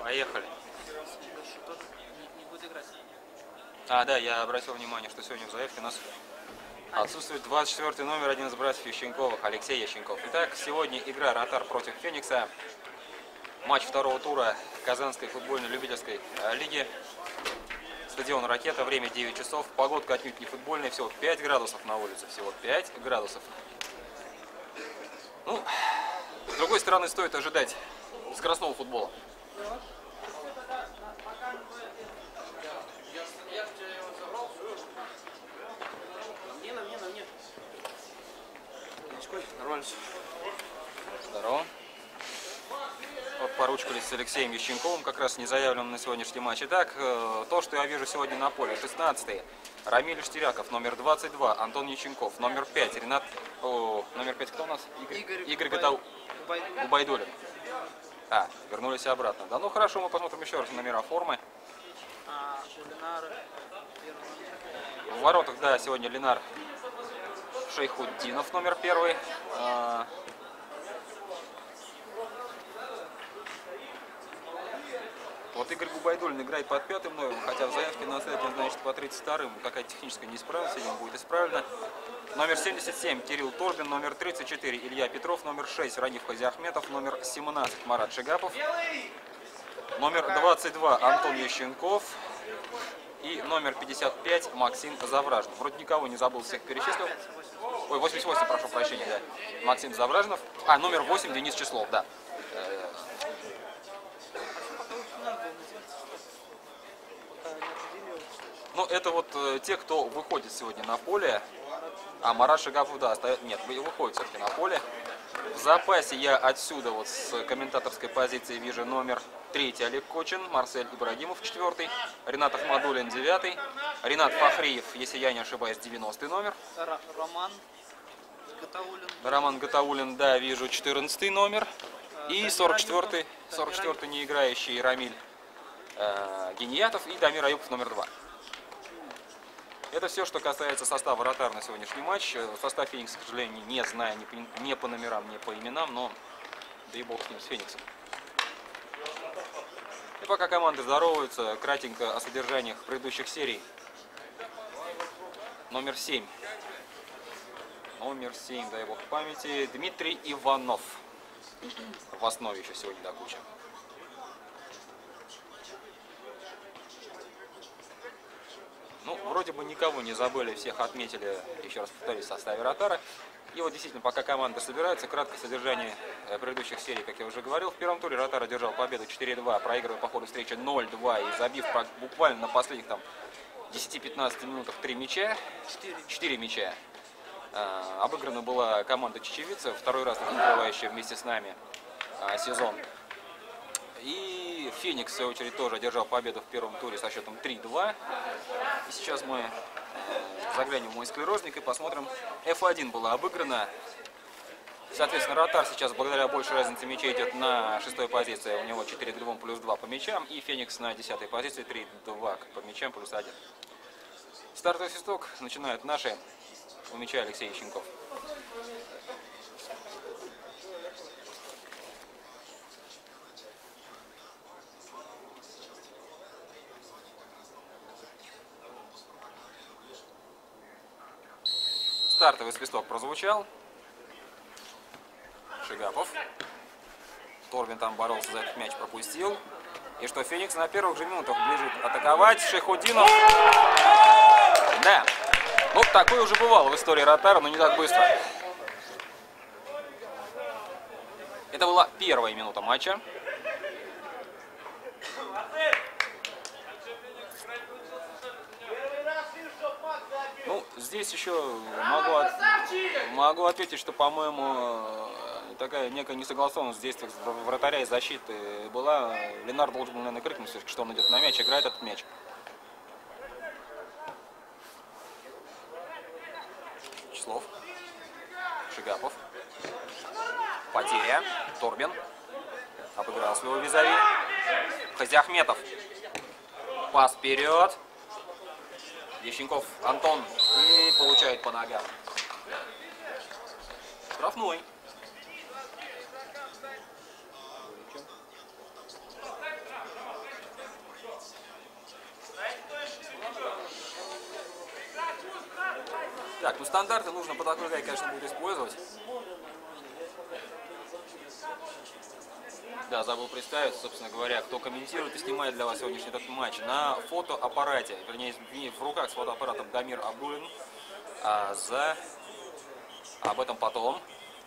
Поехали. Тоже не будет играть. Да, я обратил внимание, что сегодня в заявке у нас отсутствует 24-й номер, один из братьев Ященковых, Алексей Ященков. Итак, сегодня игра «Ротар» против «Феникса». Матч второго тура Казанской футбольно-любительской лиги. Стадион «Ракета», время 9 часов. Погодка отнюдь не футбольная, всего 5 градусов на улице, всего 5 градусов. Ну, с другой стороны, стоит ожидать скоростного футбола. Нормально. Здорово. Вот поручкались с Алексеем Ященковым, как раз не заявленным на сегодняшний матч. Итак, то, что я вижу сегодня на поле. 16-й Рамиль Штиряков, номер 22 Антон Ященков, номер 5 Ренат... номер 5 кто у нас? Игорь Губайдулин. Вернулись обратно. Да, ну хорошо, мы посмотрим еще раз номера формы. В воротах, да, сегодня Ленар Шейхутдинов, номер 1. Вот Игорь Губайдулин играет под 5-м номером, хотя в заявке на сайте, значит, по 32-м. Какая-то техническая неисправность, видимо, будет исправлена. Номер 77 Кирилл Торбин, номер 34 Илья Петров, номер 6 Раниф Хазиахметов, номер 17 Марат Шигапов, номер 22 Антон Ященков и номер 55 Максим Завражнов. Вроде никого не забыл, всех перечислил. Ой, 88, прошу прощения, да. Максим Завражнов. Номер 8 Денис Числов, да. Ну, это вот те, кто выходит сегодня на поле. Марат Шигапов, да, нет, выходит все-таки на поле. В запасе я отсюда вот с комментаторской позиции вижу номер 3 Олег Кочин, Марсель Ибрагимов 4, Ренат Ахмадулин 9, Ренат Фахриев, если я не ошибаюсь, 90 номер. Роман Гатаулин, да, вижу 14 номер. И 44-й не играющий Рамиль Гениятов и Дамир Аюпов номер 2. Это все, что касается состава «Ротар» на сегодняшний матч. Состав Феникса, к сожалению, не знаю ни по номерам, ни по именам, но да и бог с ним, с Фениксом. И пока команды здороваются, кратенько о содержаниях предыдущих серий. Номер 7, дай бог памяти, Дмитрий Иванов. В основе еще сегодня до кучи. Ну, вроде бы никого не забыли, всех отметили, еще раз повторюсь, в составе «Ротара». И вот действительно, пока команда собирается, краткое содержание предыдущих серий, как я уже говорил. В первом туре «Ротар» одержал победу 4-2, проигрывая по ходу встречи 0-2 и забив буквально на последних там 10-15 минутах 3 мяча, 4 мяча. Обыграна была команда чечевица, второй раз открывающая вместе с нами сезон. И Феникс, в свою очередь, тоже одержал победу в первом туре со счетом 3-2. И сейчас мы заглянем в мой склерозник и посмотрим. F1 была обыграна. Соответственно, «Ротар» сейчас благодаря большей разнице мячей идет на 6-й позиции. У него 4-2 плюс 2 по мячам. И Феникс на 10-й позиции 3-2 по мячам плюс 1. Стартовый свисток начинают наши. У мяча Алексей Ященков. Стартовый свисток прозвучал. Шигапов. Торбин там боролся за этот мяч, пропустил. И что, Феникс на первых же минутах бежит атаковать. Шейхутдинов. Да. Ну, такое уже бывало в истории «Ротара», но не так быстро. Это была первая минута матча. Ну, здесь еще могу ответить, что, по-моему, такая некая несогласованность в действиях вратаря и защиты была. Ленар должен был, наверное, крикнуть, что он идет на мяч, играет этот мяч. Числов. Шигапов. Потеря. Торбин. Обыграл своего визави. Хазиахметов. Пас вперед. Ященков Антон. И получает по ногам. Штрафной. Ну, стандарты нужно по такой игре, конечно, будет использовать. Да, забыл представить, собственно говоря, кто комментирует и снимает для вас сегодняшний этот матч. На фотоаппарате, вернее, в руках с фотоаппаратом Дамир Абдулин. Об этом потом.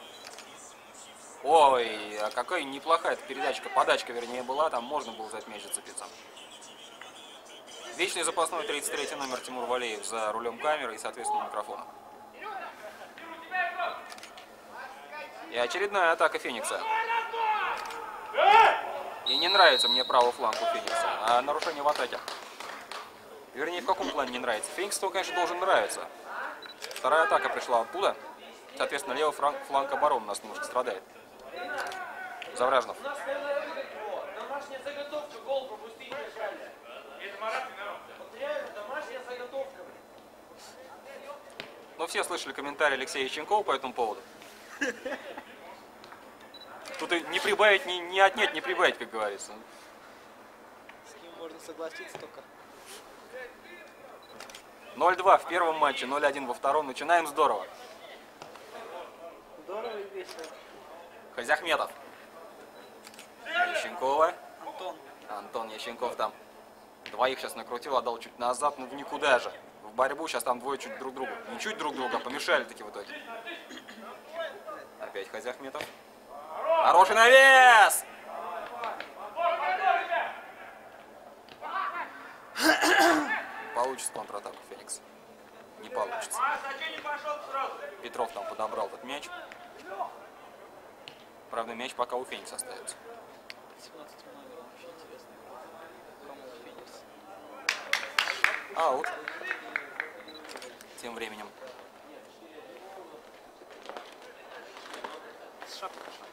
Ой, а какая неплохая передачка, подачка, вернее, была. Там можно было за мяч зацепиться. Вечный запасной 33-й номер Тимур Валеев за рулем камеры и, соответственно, микрофона. И очередная атака Феникса. И не нравится мне правый фланг у Феникса, а нарушение в атаке. Вернее, в каком плане не нравится? Фениксу, конечно, должен нравиться. Вторая атака пришла оттуда. Соответственно, левый фланг обороны у нас немножко страдает. Завражнов. Домашняя заготовка, гол пропустить мешали. Это Марат виноват. Вот реально домашняя заготовка. Ну, все слышали комментарий Алексея Яченкова по этому поводу. Тут и не прибавить, не отнять, не прибавить, как говорится. С ним можно согласиться только. 0-2 в первом матче, 0-1 во втором. Начинаем здорово. Здорово и весело. Хазяхметов. Ященкова. Антон. Антон Ященков там двоих сейчас накрутил, отдал чуть назад, ну в никуда же. В борьбу сейчас там двое чуть друг другу. Не чуть друг друга, а помешали таки в итоге. Опять Хазяхметов. Хороший навес! Получится контратаку Феникс. Не получится. Петров там подобрал этот мяч. Правда, мяч пока у Феникса остается. 17 номер, вообще интересно. Кому Феникс? Аут. Тем временем. Шапка.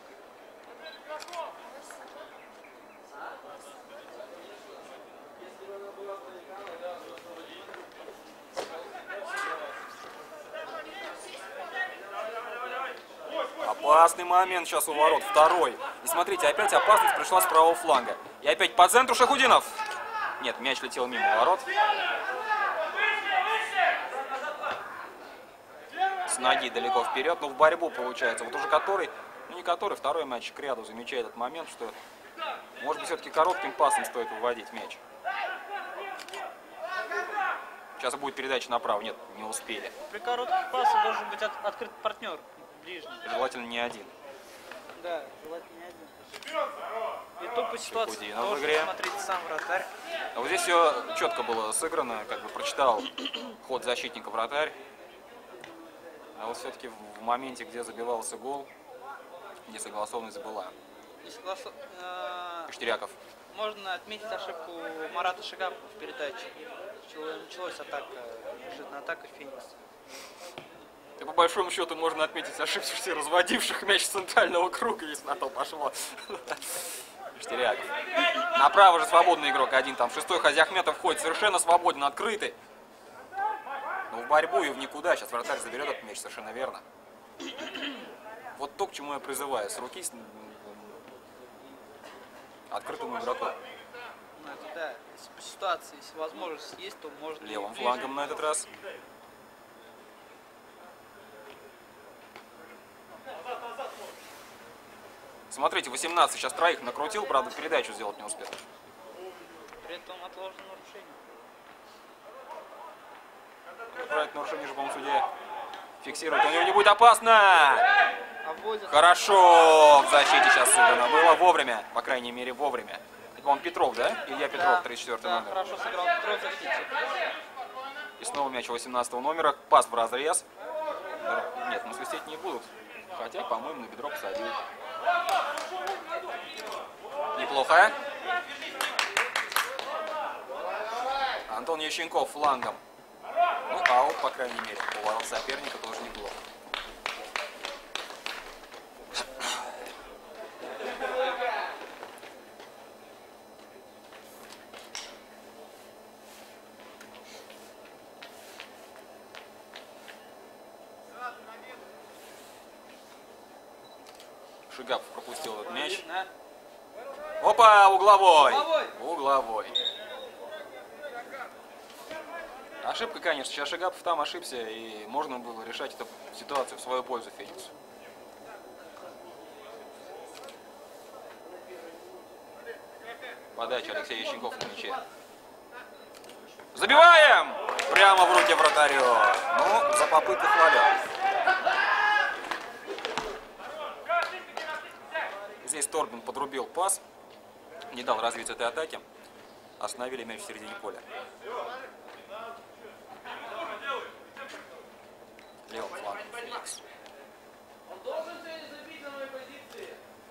Опасный момент сейчас у ворот. Второй. И смотрите, опять опасность пришла с правого фланга. И опять по центру Шахудинов. Нет, мяч летел мимо ворот. С ноги далеко вперед, но в борьбу получается. Вот уже который, ну не который, второй мяч к ряду замечает этот момент, что может быть все-таки коротким пасом стоит выводить мяч. Сейчас будет передача направо. Нет, не успели. При коротких пасах должен быть открыт партнер ближний. Желательно не один. Да, желательно не один. И тупо ситуация Шахудинов в должен игре. смотреть сам вратарь. А вот здесь все четко было сыграно, как бы прочитал ход защитника вратарь. А вот все-таки в моменте, где забивался гол, несогласованность была. Штиряков. Можно отметить ошибку Марата Шигапова в передаче. Началась атака, неожиданная атака Феникса. И по большому счету можно отметить ошибку все разводивших мяч с центрального круга, если на то пошло. Штиряков. Направо же свободный игрок один, там шестой Хазяхметов ходит совершенно свободен, открытый. Но в борьбу и в никуда. Сейчас вратарь заберет этот мяч, совершенно верно. Вот то, к чему я призываю. С руки открытому игроку. Ну это да, если по ситуации, если возможность есть, то можно... Левым флангом на этот раз. Смотрите, 18 сейчас троих накрутил, правда, передачу сделать не успел. При этом отложено нарушение. Про это нарушение же, по-моему, судья фиксирует. У него не будет опасно! Обводят. Хорошо в защите сейчас сыграно. Было вовремя, по крайней мере, вовремя. Это, по-моему, Петров, да? Илья Петров, 34-й да, номер. хорошо сыграл Петров в защите. И снова мяч 18 номера. Пас в разрез. Нет, ну свистеть не будут. Хотя, по-моему, на бедро посадил. Неплохо. Антон Ященков флангом. Ну, аут, по крайней мере. У ворот соперника тоже неплохо. Шигапов пропустил этот мяч. Опа, угловой. Угловой. Ошибка, конечно. Сейчас Шигапов там ошибся, и можно было решать эту ситуацию в свою пользу Фениксу. Подача Алексея Ященков на мяче. Забиваем! Прямо в руки вратарю. Ну, за попытку хвалю. Здесь Торбин подрубил пас. Не дал развиться этой атаке. Остановили мяч в середине поля. Левым флангом Феникс. Он должен сегодня забить на моей позиции.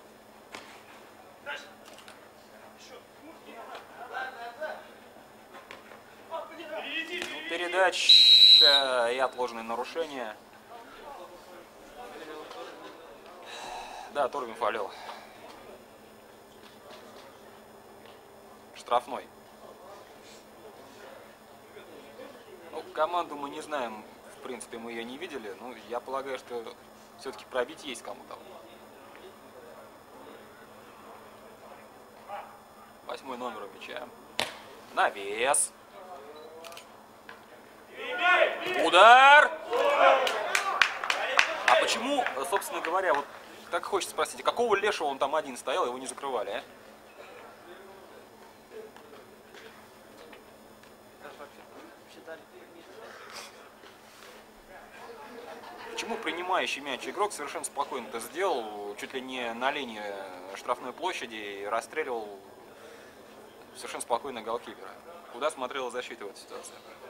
Ну, передача и отложенные нарушения. Да, Торбин фалил. Штрафной. Ну, команду мы не знаем. В принципе, мы ее не видели. Ну, я полагаю, что все-таки пробить есть кому-то. 8-й номер у мяча. Навес. Удар! А почему, собственно говоря, вот так хочется спросить, а какого лешего он там один стоял, его не закрывали, а? Почему принимающий мяч игрок совершенно спокойно это сделал, чуть ли не на линии штрафной площади, и расстреливал совершенно спокойно голкипера? Куда смотрела защита в этой ситуации?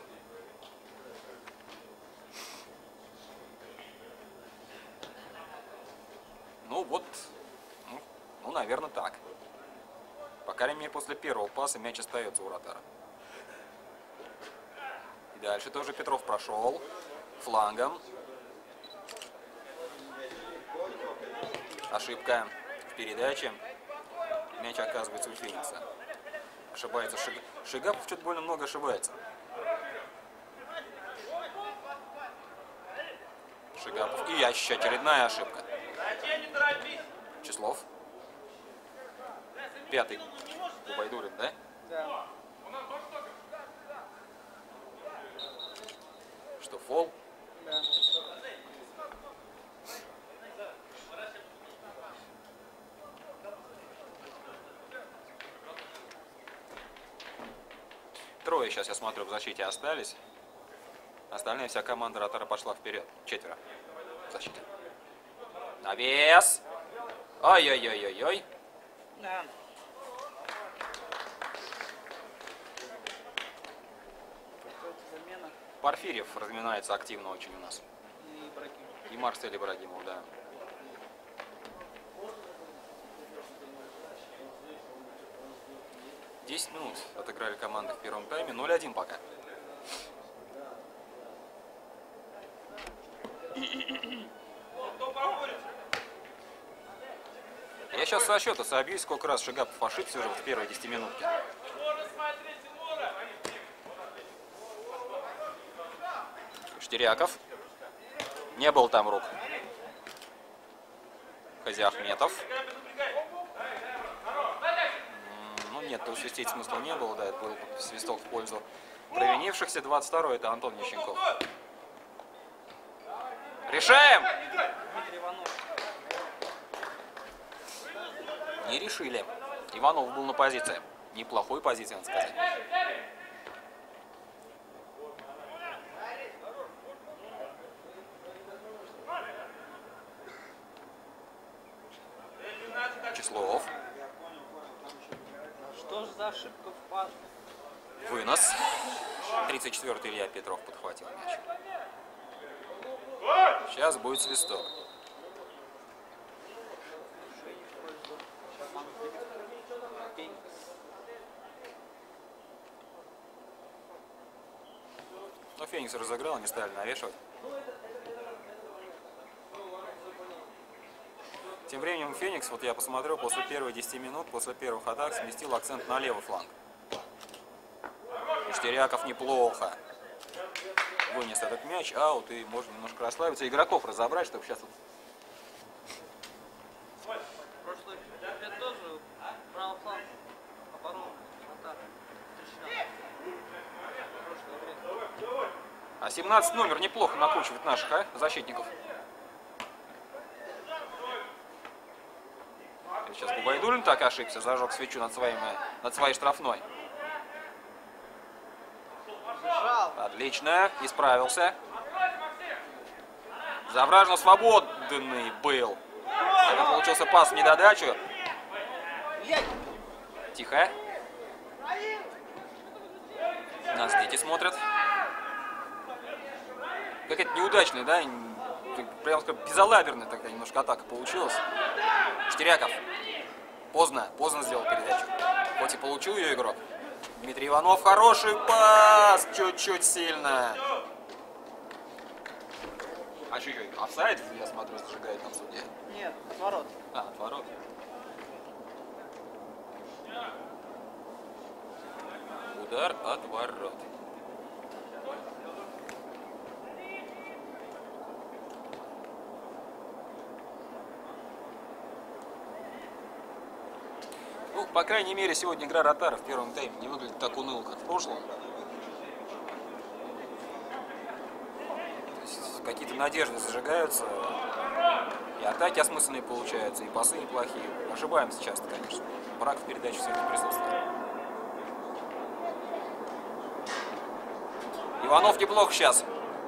Ну вот, ну, наверное, так. По крайней мере, после первого паса мяч остается у вратара. И дальше тоже Петров прошел флангом. Ошибка в передаче. Мяч оказывается у Феникса. Ошибается Шигапов, что-то больно много ошибается. Шигапов. И очередная ошибка. Числов. 5-й. Губайдуллин, да? Да. Что, фол? Да. Трое сейчас, я смотрю, в защите остались. Остальная вся команда Ротара пошла вперед. 4 в защите. Навес! Ой-ой-ой-ой-ой. Да. Какая-то замена. Порфирьев разминается активно очень у нас. И Ибрагим. И Марсель Ибрагимов, да. Десять минут отыграли команды в первом тайме. 0-1 пока. Я сейчас со счета собьюсь, сколько раз Шигапов ошибся уже в первой 10 минутке. Штиряков. Не было там рук. Хазиахметов. Ну нет, тут свистеть смысла не было, да, это был свисток в пользу провинившихся. 22-й это Антон Ященков. Решаем! Дмитрий Иванов. Не решили. Иванов был на позиции. Неплохой позиции, надо сказать. Числов. Что ж за ошибка в пас? Вынос. 34-й Илья Петров подхватил мяч. Сейчас будет свисток. Но Феникс разыграл, не стали навешивать. Тем временем Феникс, вот я посмотрел, после первых 10 минут, после первых атак сместил акцент на левый фланг. Штиряков неплохо вынес этот мяч, аут, и можно немножко расслабиться. Игроков разобрать, чтобы сейчас... Прошлый чемпионат тоже правый фланг обороны. Атака. Трещина. В прошлой игре. А 17 номер неплохо накручивает наших, защитников. Сейчас Губайдуллин так ошибся, зажег свечу над своей штрафной. Отлично, исправился. Завражно свободный был. Это получился пас в недодачу. Тихо. Нас дети смотрят. Какая-то неудачная, да? Прям скажем, безалаберная такая немножко атака получилась. Штиряков. Поздно сделал передачу. Хоть и получил ее игрок. Дмитрий Иванов, хороший пас! Чуть-чуть сильно. А что, офсайд, я смотрю, зажигает там судья? Нет, отворот. Отворот. Удар от ворот. Ну, по крайней мере, сегодня игра Ротары в первом тайме не выглядит так уныло, как в прошлом. Какие-то надежды зажигаются, и атаки осмысленные получаются, и пасы неплохие. Ошибаемся часто, конечно. Брак в передаче все-таки присутствует. Иванов неплохо сейчас.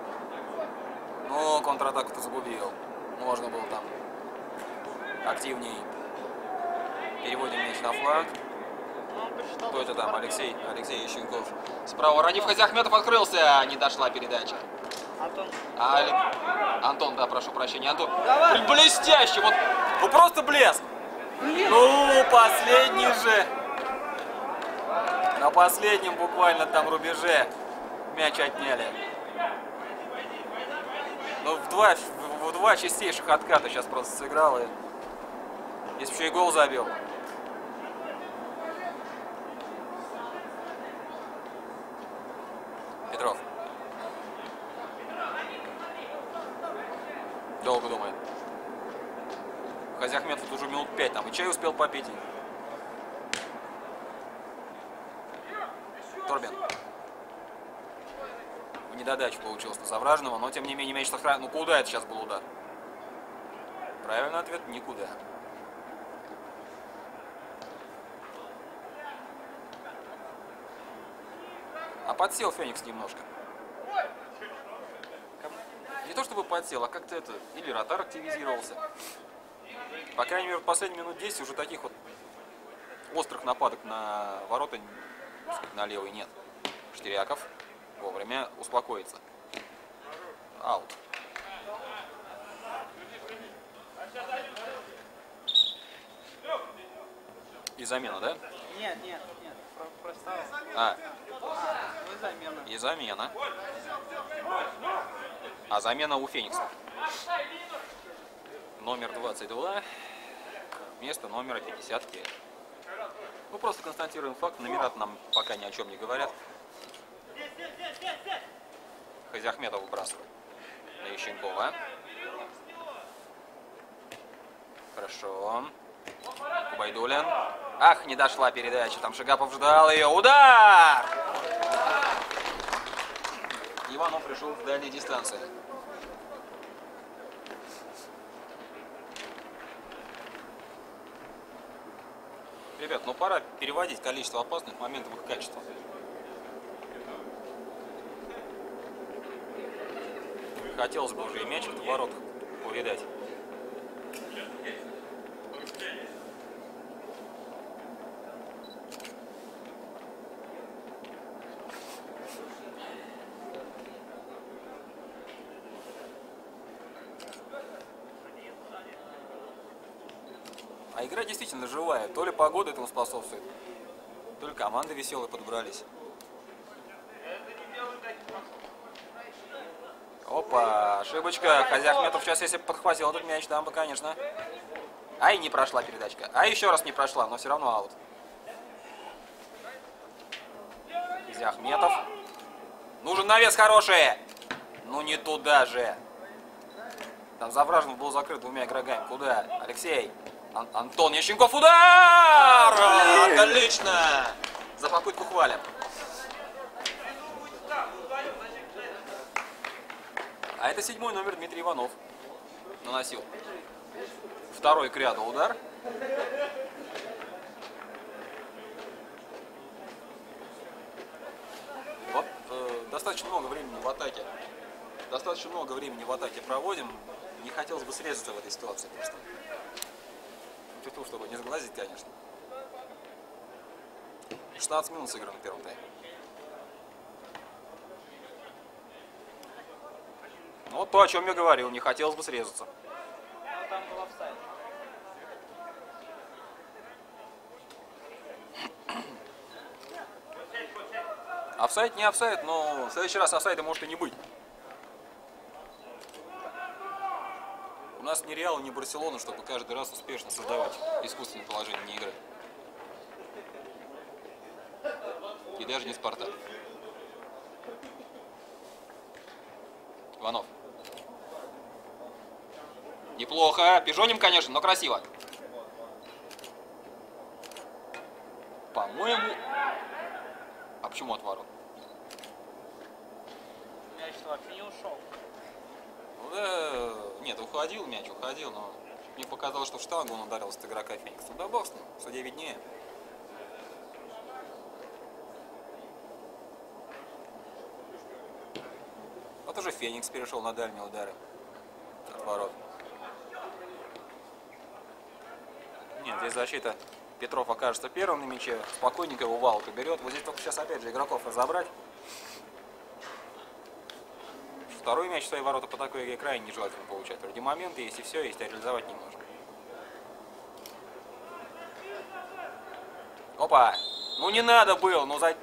Но контратаку-то загубил. Можно было там активней. Переводим мяч на фланг. Кто это там? Алексей Ященков. Справа Раниф Хазиахметов открылся. Не дошла передача. Антон. Антон, да, прошу прощения. Антон. Давай. Блестяще. Вот, ну просто блеск. Ну, последний же. На последнем буквально там рубеже мяч отняли. Ну, в два чистейших отката сейчас просто сыграл. И если еще и гол забил. Петров. Долго думает. Хазиахметов уже минут 5 там и чай успел попить. Торбин. В недодачу получилось на Завражного, но тем не менее мяч сохранил. Ну куда это сейчас был удар? Правильный ответ – никуда. А подсел Феникс немножко. Не то чтобы подсел, а как-то это... Или Ротар активизировался. По крайней мере, в последние минут 10 уже таких вот острых нападок на ворота, так сказать, на левый нет. Штиряков вовремя успокоится. Аут. И замена, да? Нет. Просто. И замена. И замена. А замена у Феникса. Номер 22. Вместо номера 55. Ну, просто констатируем факт. Номера нам пока ни о чем не говорят. Хазиахметов выбрасывает. На Ященкова. Хорошо. Губайдуллин. Ах, не дошла передача. Там Шигапов ждал ее. Удар! Иванов пришел в дальней дистанции. Ребят, ну пора переводить количество опасных моментов в их качество. Хотелось бы уже и мячик в воротах увидать. А игра действительно живая. То ли погода этому способствует, то ли команды веселые подобрались. Опа, ошибочка. Хазиахметов сейчас, если бы подхватил этот мяч, там бы, конечно. Ай, не прошла передачка. А еще раз не прошла, но все равно аут. Хазиахметов. Нужен навес хороший. Ну не туда же. Там Завражнов был закрыт двумя игроками. Куда? Алексей. Антон Ященков. Удар! Отлично! За попытку хвалим. А это 7-й номер Дмитрий Иванов наносил. Второй к ряду удар. Вот достаточно много времени в атаке. Достаточно много времени в атаке проводим. Не хотелось бы срезаться в этой ситуации просто. Чуть-чуть, чтобы не сглазить, конечно. 16 минут сыграно в первом тайме. Ну, вот то, о чем я говорил, не хотелось бы срезаться. Там был офсайд. Офсайд не офсайд, но в следующий раз офсайда может и не быть. У нас ни Реал, ни Барселона, чтобы каждый раз успешно создавать искусственное положение вне игры. И даже не Спартак. Иванов. Неплохо. Пижоним, конечно, но красиво. По-моему... А почему от ворот? Мяч вообще не ушел. Ну да... Нет, уходил мяч, уходил, но... Мне показалось, что в штангу он ударился от игрока Феникса. Да бог с ним, судья виднее. Вот уже Феникс перешел на дальние удары от ворот. Нет, здесь защита. Петров окажется первым на мяче. Спокойненько его Валка берет. Вот здесь только сейчас опять же игроков разобрать. Второй мяч в свои ворота по такой игре крайне нежелательно получать. Вроде моменты есть и все, есть, а реализовать не можем. Опа! Ну не надо было, ну за...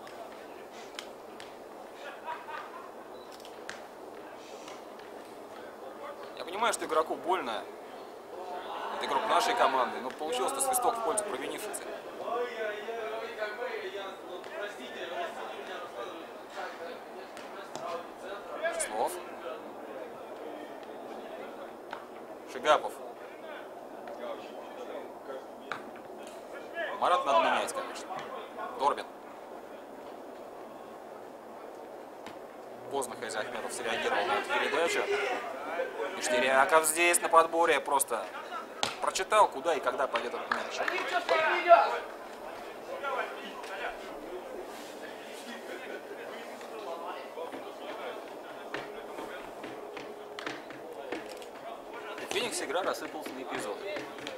Я понимаю, что игроку больно. Это игрок нашей команды, но получился свисток в пользу провинившихся. Числов. Шигапов. Марат надо менять, конечно. Торбин. Поздно Хайзахметов среагировал на эту передачу. И Штыряков здесь на подборе просто прочитал, куда и когда пойдет этот мяч. У Феникса игра рассыпалась на эпизоды.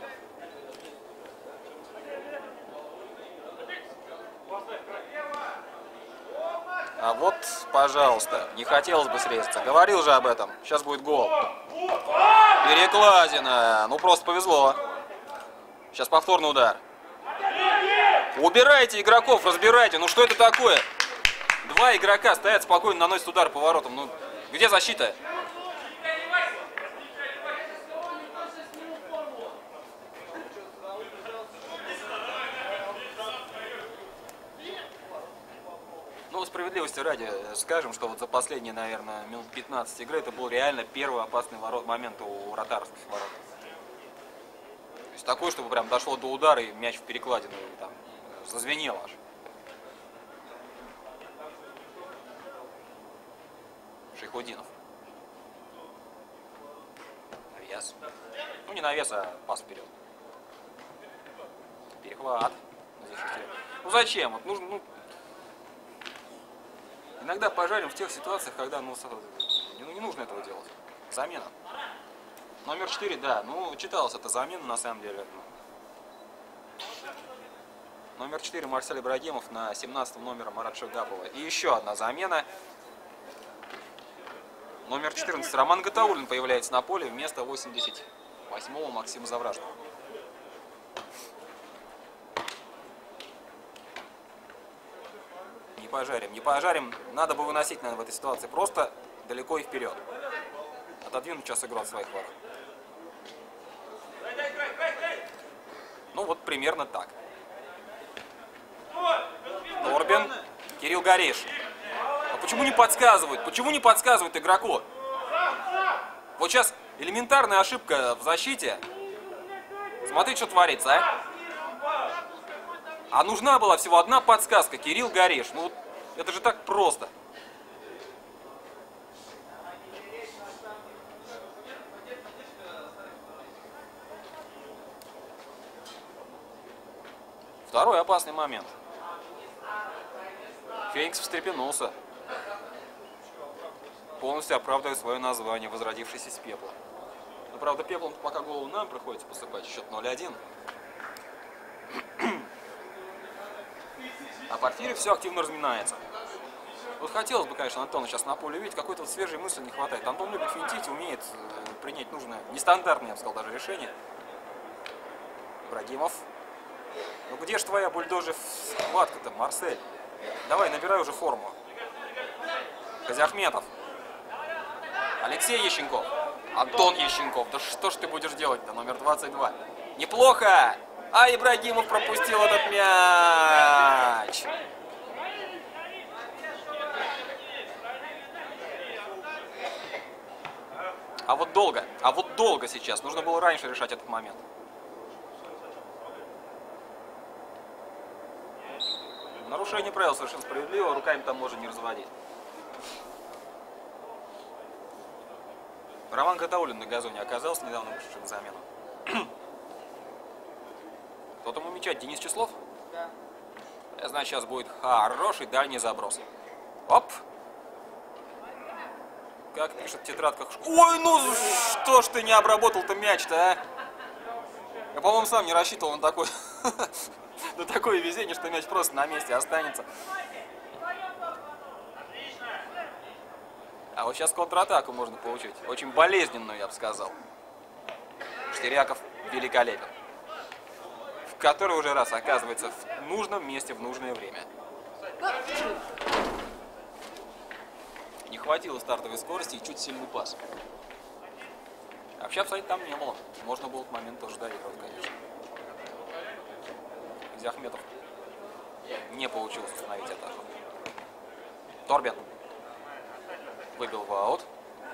А вот, пожалуйста, не хотелось бы срезаться. Говорил же об этом. Сейчас будет гол. Перекладина. Ну, просто повезло. Сейчас повторный удар. Убирайте игроков, разбирайте. Ну, что это такое? Два игрока стоят спокойно, наносят удар по воротам. Ну, где защита? Ну, справедливости ради, скажем, что вот за последние, наверное, минут 15 игры это был реально первый опасный момент у вратарских ворот. То есть такой, чтобы прям дошло до удара и мяч в перекладину и там зазвенел аж. Шейхудинов. Навес. Ну, не навес, а пас вперед. Перехват. Ну, зачем? Вот нужно, ну, иногда пожарим в тех ситуациях, когда ну, не нужно этого делать. Замена. Номер 4, да. Ну, читалась эта замена, на самом деле. Номер 4 Марсель Ибрагимов на 17-м номера Марат Шигапова. И еще одна замена. Номер 14 Роман Гатауллин появляется на поле вместо 88-го Максима Завражного. Не пожарим, не пожарим. Надо бы выносить, наверное, в этой ситуации просто далеко и вперед. Отодвинуть сейчас игру от своих ворот. Ну вот примерно так. Торбин, Кирилл Гореш. А почему не подсказывают? Почему не подсказывают игроку? Вот сейчас элементарная ошибка в защите. Смотри, что творится, а? А нужна была всего одна подсказка. Кирилл Гореш. Ну, это же так просто. Второй опасный момент. Феникс встрепенулся. Полностью оправдывает свое название, возродившись из пепла. Но, правда, пеплом пока голову нам приходится посыпать. Счет 0-1. А Порфирий все активно разминается. Вот хотелось бы, конечно, Антона сейчас на поле увидеть, какой-то вот свежей мысли не хватает. Антон любит финтить, умеет принять нужное, нестандартное, я бы сказал, даже решение. Ибрагимов. Ну где ж твоя бульдожья схватка-то, Марсель? Давай, набирай уже форму. Казяхметов. Алексей Ященков. Антон Ященков. Да что ж ты будешь делать-то, номер 22? Неплохо! А Ибрагимов пропустил этот мяч. А вот долго сейчас. Нужно было раньше решать этот момент. Нарушение правил совершенно справедливо, руками там можно не разводить. Роман Катаулин на газоне оказался, недавно вышедший на замену. Кто там у мяча? Денис Числов? Да. Я знаю, сейчас будет хороший дальний заброс. Оп! Как пишет в тетрадках. Ой, ну что ж ты не обработал-то мяч-то, а? Я, по-моему, сам не рассчитывал на такой... на такое везение, что мяч просто на месте останется. А вот сейчас контратаку можно получить. Очень болезненную, я бы сказал. Штыряков великолепен. В который уже раз оказывается в нужном месте в нужное время. Не хватило стартовой скорости и чуть сильный пас. Вообще офсайда там не было. Можно было в момент тоже доигрывать, конечно. Ахметов не получилось остановить атаку. Торбин выбил в аут.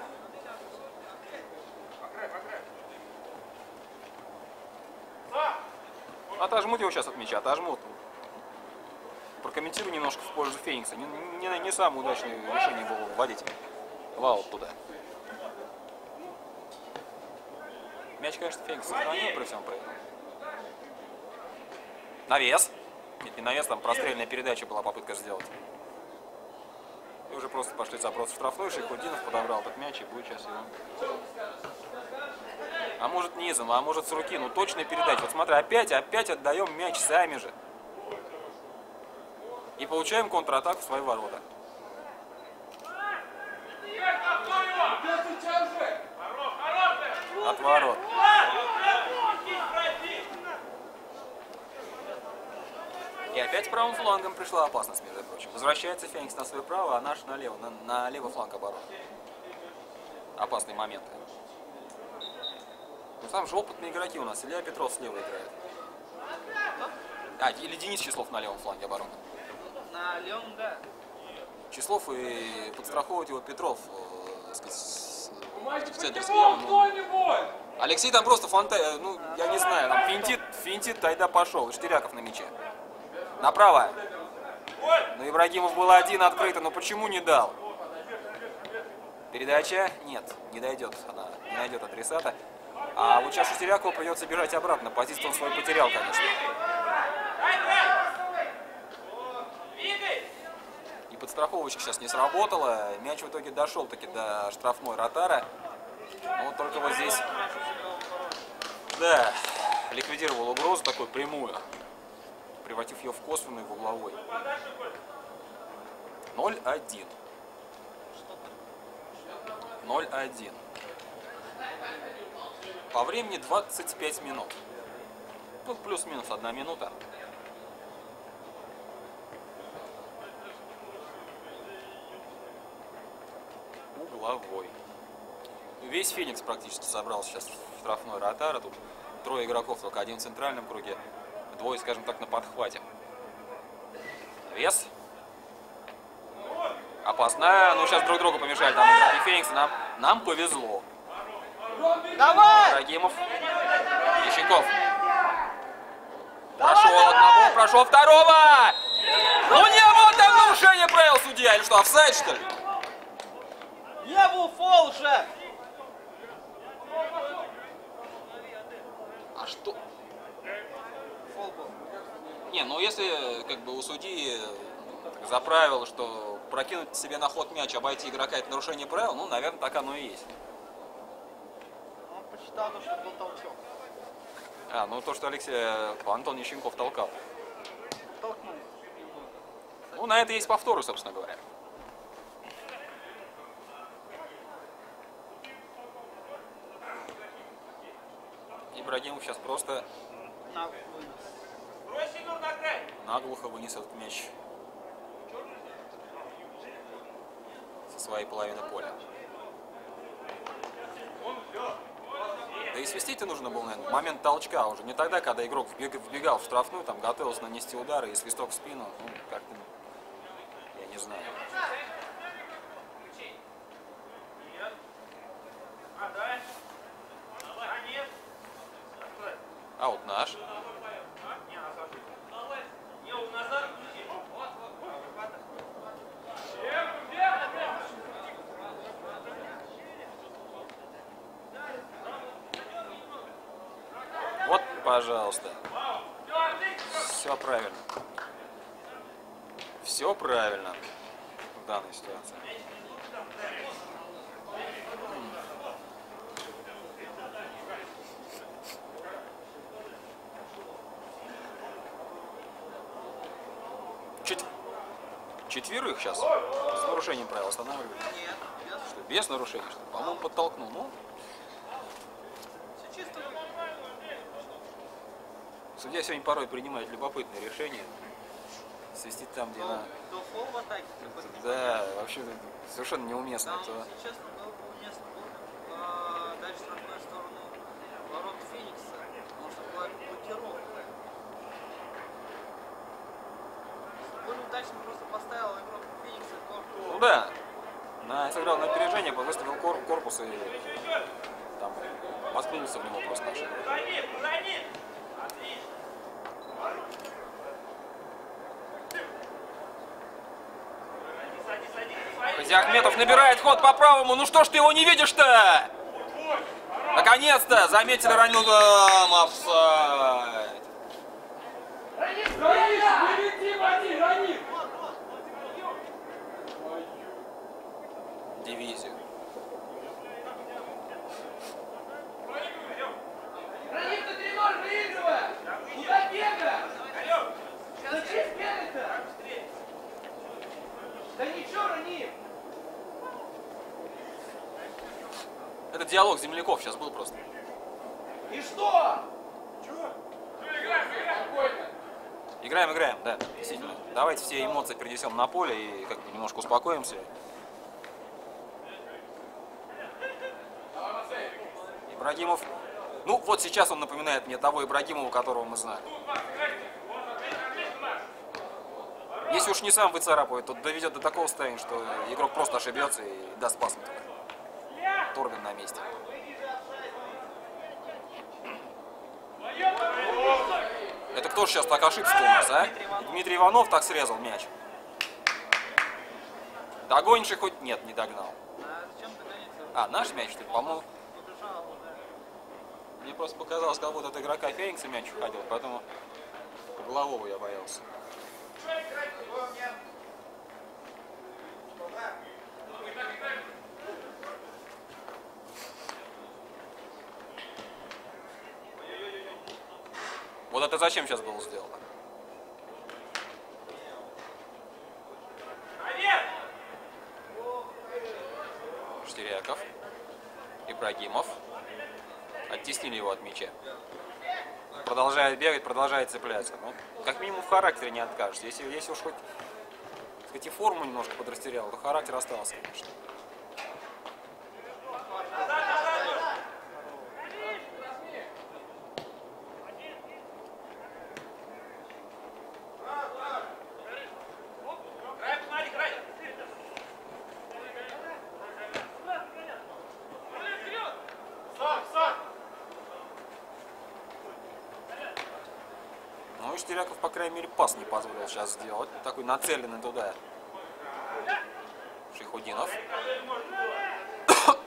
Отожмут его сейчас от мяча, отожмут. Прокомментирую немножко в пользу Феникса. Не самое удачное решение было вводить в аут туда. Мяч, конечно, Феникс сохранил при всем при этом. Навес. Нет, не навес, там прострельная передача была, попытка сделать. И уже просто пошли забросы в штрафной. Шейхутдинов подобрал этот мяч и будет сейчас его. А может низом, а может с руки. Ну точная передача. Вот смотри, опять отдаем мяч сами же. И получаем контратаку в свои ворота. От ворот. И опять правым флангом пришла опасность, между прочим. Возвращается Феникс на свое право, а наш налево, на левый фланг обороны. Опасные моменты. Ну, там же опытные игроки у нас. Илья Петров слева играет. А, или Денис Числов на левом фланге обороны. На левом, да. Числов и подстраховывать его Петров, в центре слева. Алексей там просто ну, я не знаю, там финтит, тогда пошел. И Штыряков на мяче. Направо. Ну, Ибрагимов был один открыто, но почему не дал? Передача? Нет, не дойдет. Она не найдет адресата. А вот сейчас Штырякову придется бежать обратно. Позицию он свою потерял, конечно. И подстраховочка сейчас не сработала. Мяч в итоге дошел таки до штрафной Ротара. Но вот только вот здесь... Да, ликвидировал угрозу такую прямую, превратив ее в косвенную, в угловой. 0-1. 0-1. По времени 25 минут. Ну, плюс-минус 1 минута. Угловой. Весь Феникс практически собрался сейчас в штрафной Ротара. Тут трое игроков, только один в центральном круге. Двое, скажем так, на подхвате. Вес. Опасно. Ну, сейчас друг другу помешали там игроки Феникса. Нам повезло. Давай! Ибрагимов. Ященков. Прошел одного, прошел второго. Ну, не было там нарушение правил судья. Или что, офсайд, что ли? Не был фол уже! А что? Фол был. Не, ну если как бы у судьи за правило, что прокинуть себе на ход мяч, обойти игрока — это нарушение правил, ну, наверное, так оно и есть. Он посчитал, что был толчок. А, ну то, что Антон Нищенков толкал. Толкнул. Ну, на это есть повторы, собственно говоря. Ибрагимов сейчас просто На вынос. Брось, Егор, на край. наглухо вынес этот мяч со своей половины поля. Да и свистить-то нужно было, наверное, в момент толчка уже. Не тогда, когда игрок вбегал в штрафную, там готовился нанести удары и свисток в спину. Ну, как-то, я не знаю. Давай. А, нет. А вот наш. Не, назад. Не, вот назад. Вот, пожалуйста. Все правильно. Все правильно в данной ситуации. Четверых сейчас с нарушением правил останавливают. Нет, без. Что, без нарушения, что ли? По-моему, подтолкнул. Ну, Все чисто. судья сегодня порой принимает любопытные решения. Свистит там, где надо. До фол в атаке. Да, вообще совершенно неуместно. Там, Это... если честно, было бы уместно дать штрафную сторону ворот Феникса, потому что была блокировка. Более удачно просто поставил игрок Феникса корпус. Ну да, сыграл на опережение, выставил корпус и там воткнулся в него просто. Позади. Отлично. Садись. Казиахметов набирает ход по правому. Ну что ж ты его не видишь-то? Наконец-то заметили ранилом офсайд. Дивизию. Ранит-то 3-0 выигрывает. Куда бегаешь? Зачем бегать-то? Да ничего, Ранит. Это диалог земляков сейчас был просто. И что? Чего? Играем, да, действительно. Давайте все эмоции перенесем на поле и как бы немножко успокоимся. Ибрагимов. Ну, вот сейчас он напоминает мне того Ибрагимова, которого мы знали. Если уж не сам выцарапывает, то доведет до такого состояния, что игрок просто ошибется и даст пас. Торбин на месте. Это кто же сейчас так ошибся у нас, а? Дмитрий Иванов так срезал мяч. Догонишь и хоть... Нет, не догнал. А зачем догоняться? А, наш мяч, что ли? По-моему, Побежал, да. мне просто показалось, как будто от игрока Феникса мяч уходил, поэтому по голову я боялся. Вот это зачем сейчас было сделано? Штиряков. Ибрагимов. Оттеснили его от мяча. Продолжает бегать, продолжает цепляться. Ну, как минимум в характере не откажешься. Если уж хоть, так сказать, и форму немножко подрастерял, то характер остался, конечно. Ну и Штиряков, по крайней мере, пас не позволил сейчас сделать. Такой нацеленный туда. Шейхудинов.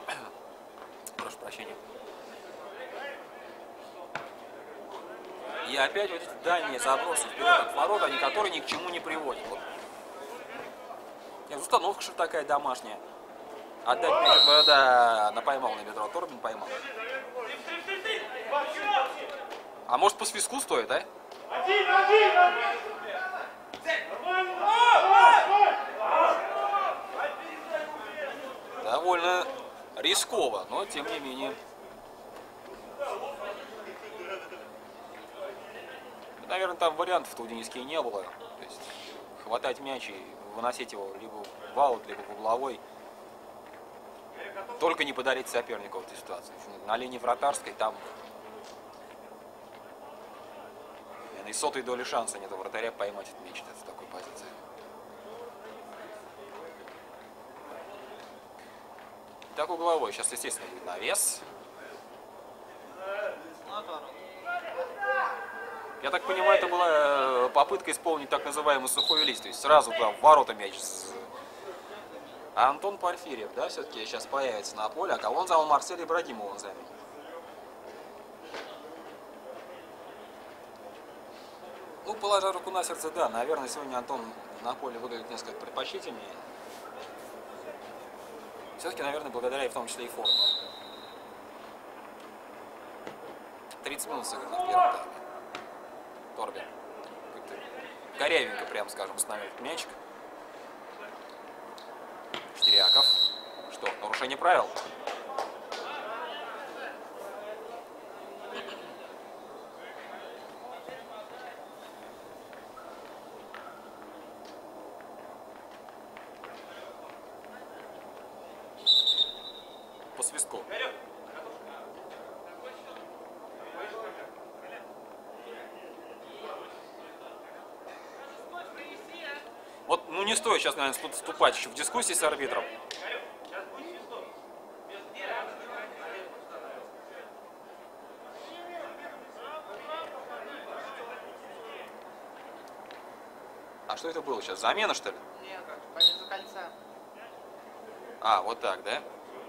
Прошу прощения. И опять вот эти дальние забросы вперед от ворот, они которые ни к чему не приводят. Вот. Нет, установка что такая домашняя. Отдать мяч, да, поймал на бедро, Торбин поймал. А может по свистку стоит, а? Довольно рисково, но тем не менее. Наверное, там вариантов-то у Дениски не было. То есть хватать мяч и выносить его либо в аут, либо в угловой. Только не подарить сопернику в этой ситуации. На линии вратарской там и сотой доли шанса нет у вратаря поймать этот мяч в такой позиции. Так, угловой. Сейчас, естественно, будет навес. Я так понимаю, это была попытка исполнить так называемый сухой лист. То есть сразу в ворота мяч. А Антон Порфирьев, да, все-таки сейчас появится на поле. А кого он занял? Марсель Ибрагимова он занял. Ну, положа руку на сердце, да, наверное, сегодня Антон на поле выглядит несколько предпочтительнее. Все-таки, наверное, благодаря и в том числе и форме. 30 минут сыграно в первом тайме. Торбин корявенько, прям скажем, остановит мячик. Штыряков. Что, нарушение правил? По свистку. Вот, ну не стоит сейчас, наверное, вступать еще в дискуссии с арбитром. А что это было сейчас? Замена, что ли? Нет, по низу кольца. А, вот так, да?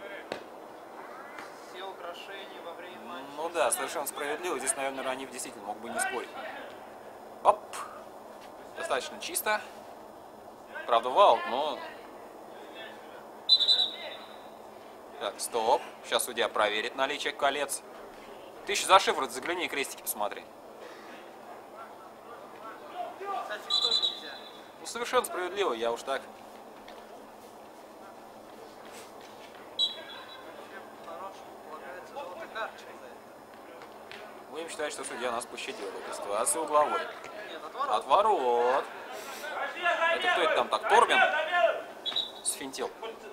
Все украшения во время матча. Ну да, совершенно справедливо. Здесь, наверное, Ранив действительно мог бы не спорить. Оп! Достаточно чисто. Правда, в аут, но... Так, стоп. Сейчас судья проверит наличие колец. Ты еще за шиворот загляни и крестики посмотри. Кстати, тоже нельзя. Ну, совершенно справедливо, я уж так. По-хорошему полагается желтый карточка за это. Будем считать, что судья нас пощадил в этой ситуации угловой. Нет, отворот. От ворот. Это кто это там так? Торбин? Сфинтил.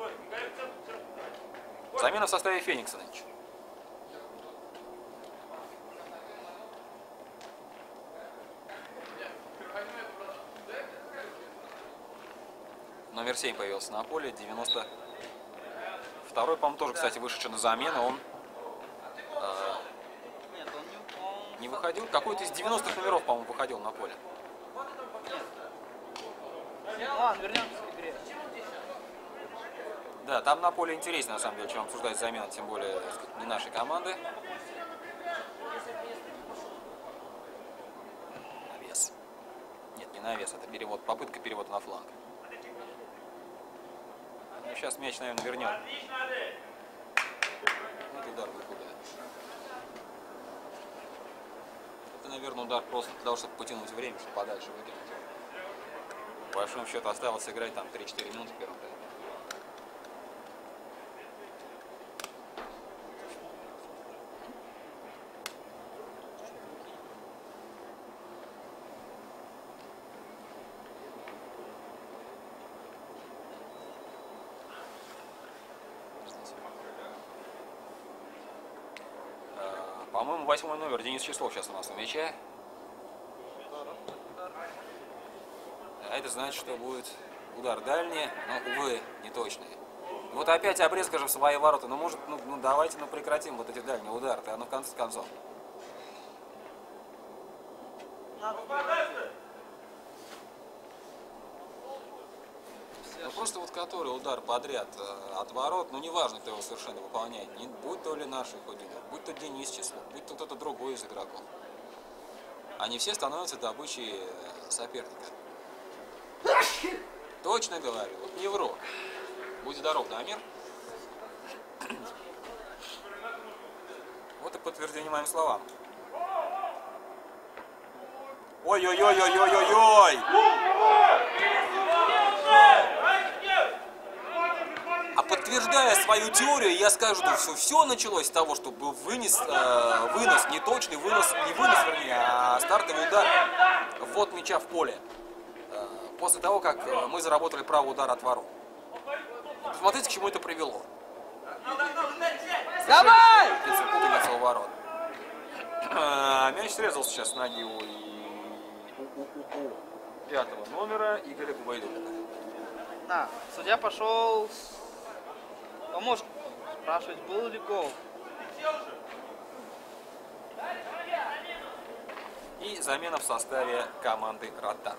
Замена в составе Феникса нынче. Номер 7 появился на поле. 92-й, по-моему, тоже, кстати, вышедший на замену. Он Нет, он не выходил. Какой-то из 90-х номеров, по-моему, выходил на поле. Ладно, вернемся к игре. Да, там на поле интереснее, на самом деле, чем обсуждать замену, тем более, так сказать, не нашей команды. Навес. Нет, не навес, это перевод, попытка перевода на фланг. Ну, сейчас мяч, наверное, вернем. Вот удар был куда. Это, наверное, удар просто для того, чтобы потянуть время, чтобы подальше выкинуть. По большому счету осталось играть там 3-4 минуты в первом тайме. По-моему, 8-й номер Денис Числов сейчас у нас на мяче. А это значит, что будет удар дальний, но, увы, неточный. Вот опять обрезка же в свои ворота. Ну, может, ну давайте прекратим вот эти дальние удары-то, в конце концов. Ну, просто вот который удар подряд от ворот, ну, неважно, кто его совершенно выполняет. Будь то ли наши Ходинов, будь то Денис Числов, будь то кто-то другой из игроков. они все становятся добычей соперника. Точно говорю, вот не вру. Будь здоров, Дамир. Вот и подтверждение моим словам. Ой-ой-ой-ой-ой-ой-ой! А подтверждая свою теорию, я скажу, что все началось с того, что был вынос, неточный вынос, не вынос, вернее, а стартовый удар ввод мяча в поле. После того, как мы заработали правый удар от ворот. Посмотрите, к чему это привело. Давай! Путаница у ворот. Мяч срезал сейчас с ноги у пятого номера Игоря Губайдулина. Да, судья пошел помочь спрашивать, был ли гол. И замена в составе команды «Ротар».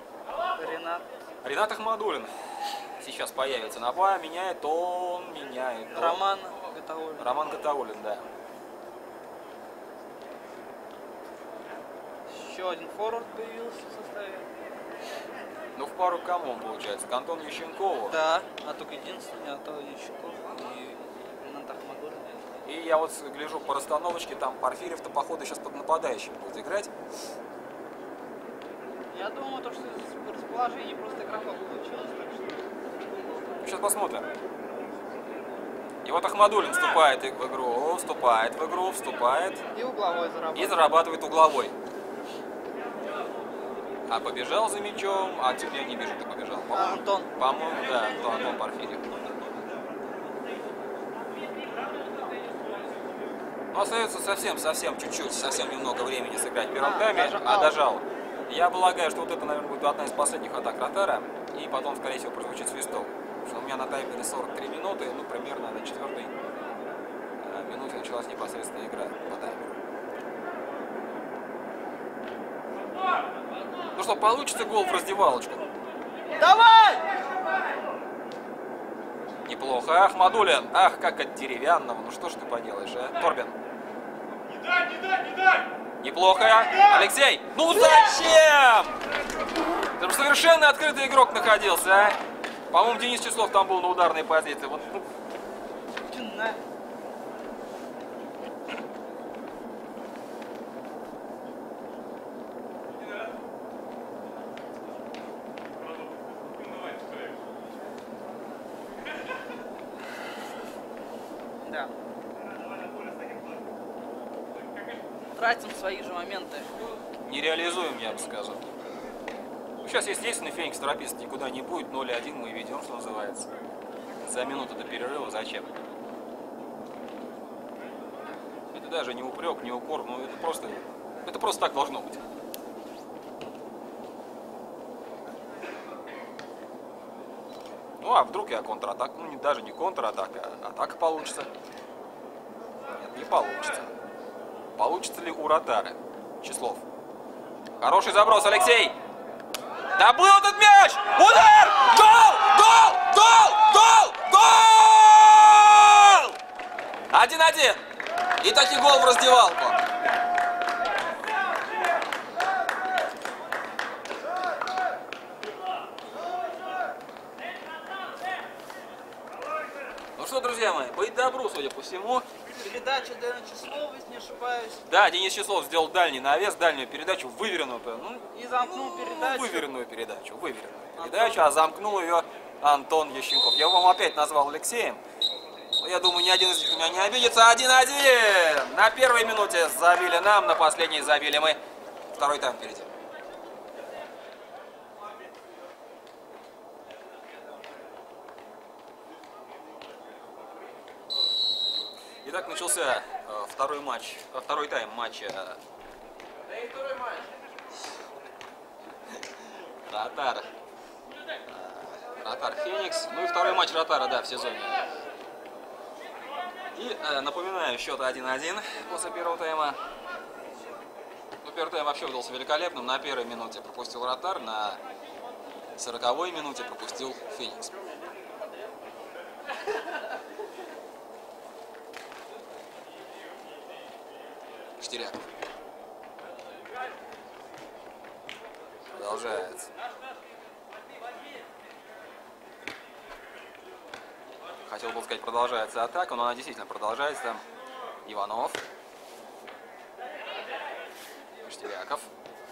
Ренат Ахмадуллин сейчас появится на поле, меняет он. Роман Гатауллин. Роман Гатауллин, да. Еще один форвард появился в составе. Ну, в пару к кому он получается? К Антону Ященкову. Да, а только единственный, Антон Ященков и Ренат Ахмадуллин. И я вот гляжу по расстановочке, там Порфирьев-то, походу, сейчас под нападающим будет играть. Я думаю, то, что в расположении просто игроков получилось, так что... Сейчас посмотрим. И вот Ахмадуллин вступает в игру, вступает. И угловой И зарабатывает. зарабатывает угловой. А побежал за мячом, а теперь не бежит, а побежал. Антон. По-моему, да, Антон Порфирьев. Но остается совсем чуть-чуть, совсем немного времени сыграть в первом тайме, дожал. Я полагаю, что вот это, наверное, будет одна из последних атак Ротара, и потом, скорее всего, прозвучит свисток. Потому что у меня на таймере 43 минуты, ну, примерно на 4-й минуте началась непосредственная игра по таймеру. Ну что, получится гол в раздевалочку? Давай! Неплохо. Ахмадуллин. Ах, как от деревянного. Ну что ж ты поделаешь, а? Торбин. Не дай! Неплохо. Алексей. Ну зачем? Там совершенно открытый игрок находился, а? По-моему, Денис Числов там был на ударной позиции. Вот, ну. Да. Тратим свои же моменты. Не реализуем, я бы сказал. Ну, сейчас, естественно, Феникс торопиться никуда не будет. 0-1 мы ведем, что называется. За минуту до перерыва. Зачем? Это даже не упрек, не укор. Ну, это просто так должно быть. Ну, а вдруг я контратак? Ну, даже не контратака, а атака получится. Нет, не получится. Получится ли у Ротары? Числов. Хороший заброс, Алексей! Добыл этот мяч! Удар! Гол! Гол! Гол! Гол! Гол! 1-1. И таки гол в раздевалку. Ну что, друзья мои, быть добру, судя по всему. Передача Дэна Числова, если не ошибаюсь. Да, Денис Числов сделал дальний навес, дальнюю передачу, выверенную. Ну, И замкнул передачу. Выверенную передачу, а замкнул ее Антон Ященков. Я вам опять назвал Алексеем. Но я думаю, ни один из них меня не обидится. 1-1. На первой минуте забили нам, на последней забили мы. Второй тайм впереди. Итак, начался второй тайм матча. Ротар Феникс. Ну и второй матч Ротара, да, в сезоне. И напоминаю, счет 1-1 после первого тайма. Ну, первый тайм вообще выдался великолепным. На первой минуте пропустил Ротар, на 40-й минуте пропустил Феникс. Штиряков. продолжается. Хотел бы сказать, продолжается атака, но она действительно продолжается. Иванов. Штиряков.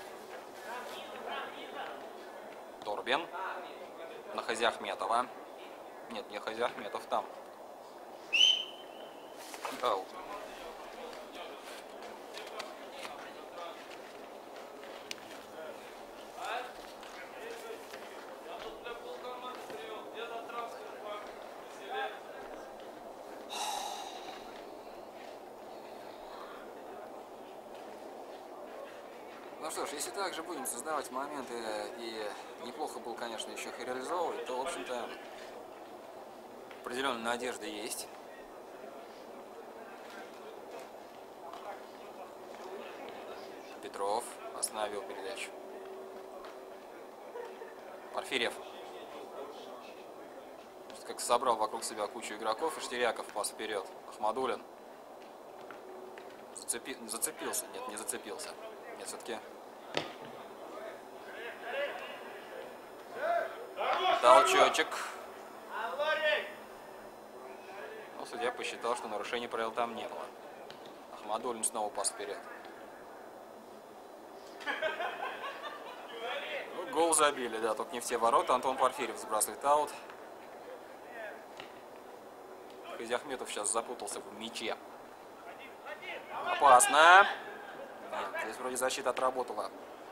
Торбин. На Хазяхметова. Нет, не Хазяхметов, там. Аут. Ну что ж, если также будем создавать моменты, и неплохо был, конечно, еще их и реализовывать, то, в общем-то, определенная надежда есть. Петров остановил передачу. Порфирьев. Как собрал вокруг себя кучу игроков, и Штиряков пас вперед. Ахмадулин. Зацепился. Нет, не зацепился. Нет, все-таки. Толчочек. Но судья посчитал, что нарушений правил там не было. Ахмадулин снова пас вперед. Ну, гол забили, да, только не в те ворота. Антон Порфирьев сбрасывает аут. Хазяхметов сейчас запутался в мяче. Опасно. Нет, здесь вроде защита отработала.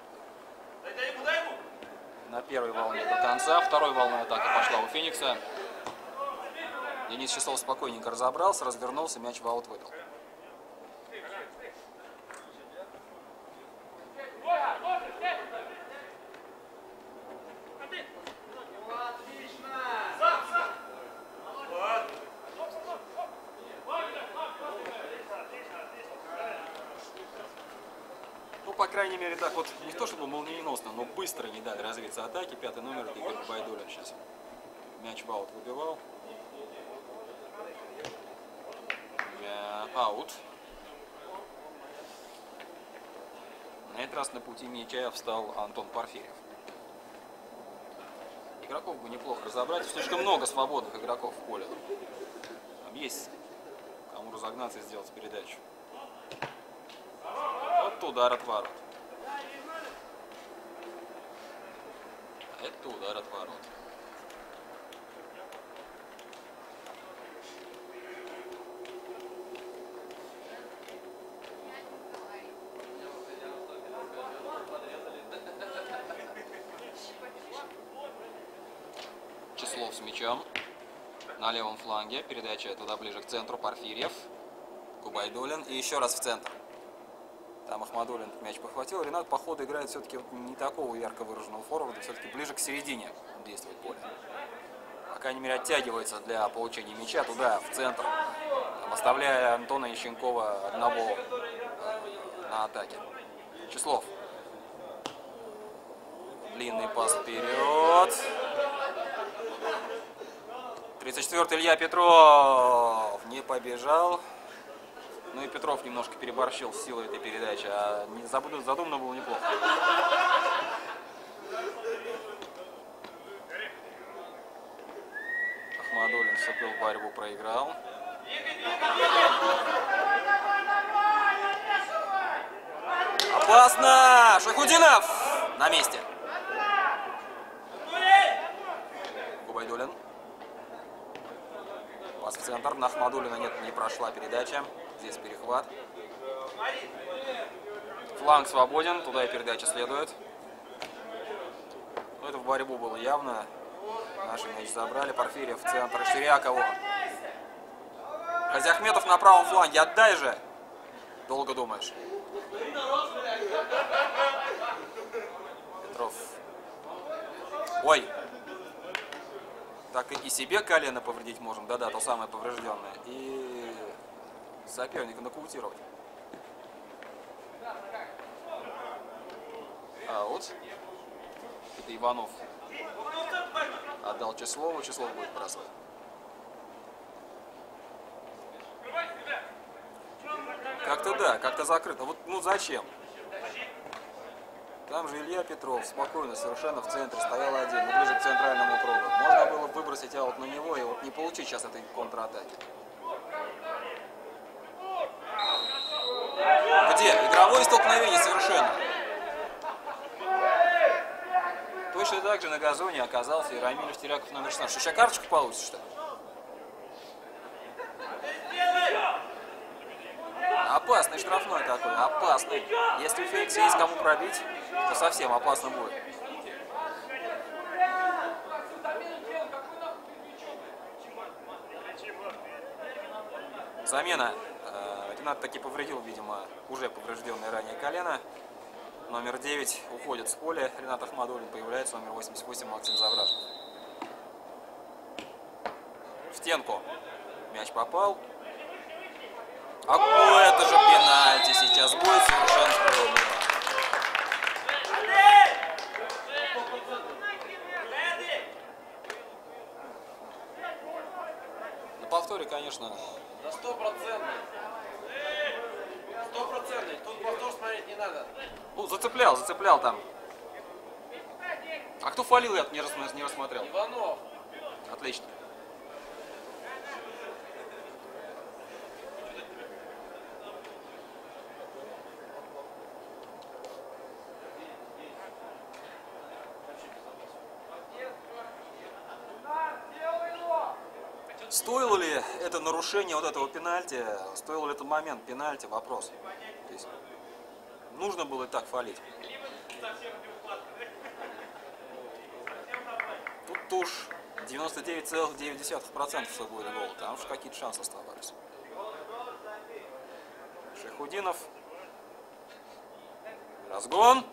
На первой волне до конца. Второй волной атака пошла у Феникса. Денис Числов спокойненько разобрался, развернулся, мяч в аут выдал. По крайней мере, так вот, не то чтобы молниеносно, но быстро не дали развиться атаке. Пятый номер, это Игорь Губайдулин сейчас мяч в аут выбивал. Аут. На этот раз на пути мяча встал Антон Порфирьев. Игроков бы неплохо разобрать. Слишком много свободных игроков в поле. Там есть кому разогнаться и сделать передачу. Вот удар от ворот. Это удар от ворот. Числов с мячом. На левом фланге. Передача туда ближе к центру. Порфирьев. Губайдулин. И еще раз в центр. Там Ахмадулин мяч похватил. Ренат по ходу играет все-таки не такого ярко выраженного форварда, все-таки ближе к середине действует поле. По крайней мере, оттягивается для получения мяча туда, в центр, там, оставляя Антона Ященкова одного на атаке. Числов. Длинный пас вперед. 34-й Илья Петров не побежал. Ну и Петров немножко переборщил с силой этой передачи, а задумано было неплохо. Ахмадулин вступил в борьбу, проиграл. Опасно! Шахудинов на месте. Губайдулин. Пас в центр. На Ахмадулина нет, не прошла передача. Здесь перехват. Фланг свободен, туда и передача следует. Но это в борьбу было явно. Наши мяч забрали. Порфирьев в центр. Штирякову. Хазяхметов на правом фланге. Отдай же. Долго думаешь. Петров. Ой. Так и себе колено повредить можем. Да-да, то самое поврежденное. И соперника нокаутировать. Аут. Это Иванов отдал Числову. Числов будет бросать. Как-то да, как-то закрыто. Вот, ну зачем? Там же Илья Петров спокойно, совершенно в центре, стоял один, ближе к центральному кругу. Можно было выбросить аут на него и вот не получить сейчас этой контратаки. Где? Игровое столкновение совершенно. Точно так же на газоне оказался и Рамиль Штиряков номер 16. Что, сейчас карточку получится, что ли? Опасный штрафной такой, опасный. Если у Феникса есть кому пробить, то совсем опасно будет. Замена. Ренат таки повредил, видимо, уже поврежденное ранее колено. Номер 9 уходит с поля. Ренат Ахмадуллин, появляется номер 88 Максим Завраженов. В стенку. Мяч попал. А это же пенальти сейчас будет совершенно справедливо. На повторе, конечно. Да 100%. 100%. Тут повтор смотреть не надо. Ну, зацеплял там. А кто фалил, я не рассмотрел. Иванов. Отлично. Стоило ли это нарушение вот этого пенальти, стоил ли этот момент пенальти, вопрос. То есть, нужно было и так фалить. Тут уж 99,9% все будет гол, там уж какие-то шансы оставались. Шайхудинов. Разгон.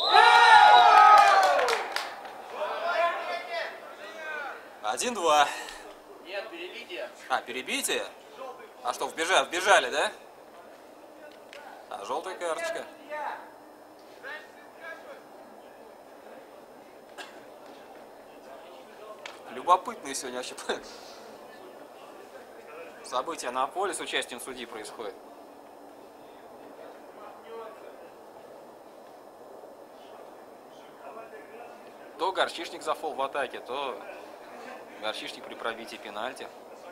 Один-два. Нет, перебитие. А, перебитие? А что, вбежали, да? А, желтая карточка. Любопытные сегодня вообще события на поле с участием судьи происходят. То Горчишник за фол в атаке, то Горчишник при пробитии пенальти.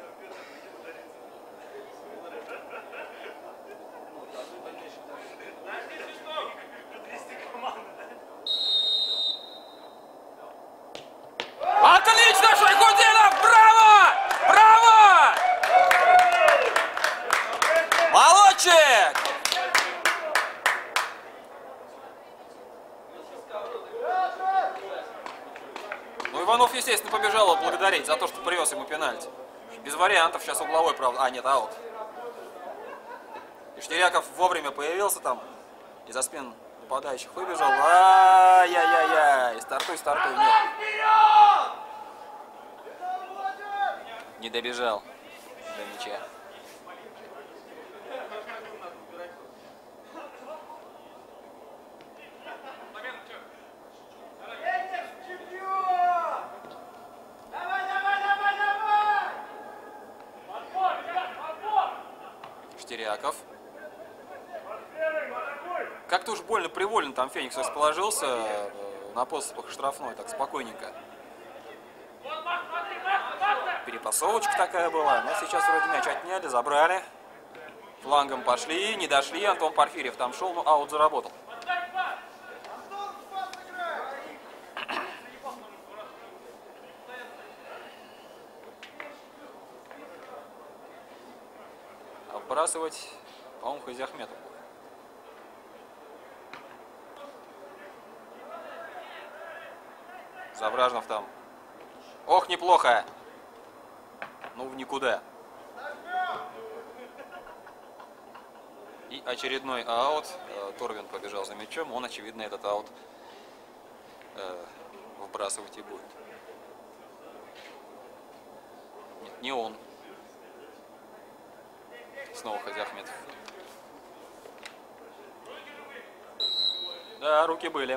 Отлично, Шайхудинов! Браво! Браво! Молодчик! Ну, Иванов, естественно, побежал его благодарить за то, что привез ему пенальти. Без вариантов, сейчас угловой, правда. А, нет, аут. И Штиряков вовремя появился там, из-за спин нападающих выбежал. Ай-яй-яй-яй. Стартуй, нет. Не добежал до мяча. Штиряков. Как-то уж больно привольно там Феникс расположился на подступах штрафной, так спокойненько. Перепасовочка такая была, но сейчас вроде мяч отняли, забрали. Флангом пошли, не дошли, Антон Порфирьев там шел, но аут заработал. А вбрасывать, по-моему, Хазиахметов будет. Завраженов там. Ох, неплохо. Ну, в никуда. И очередной аут. Торвин побежал за мячом. Он, очевидно, этот аут выбрасывать и будет. Нет, не он. Снова Хазиахметов. Да, руки были.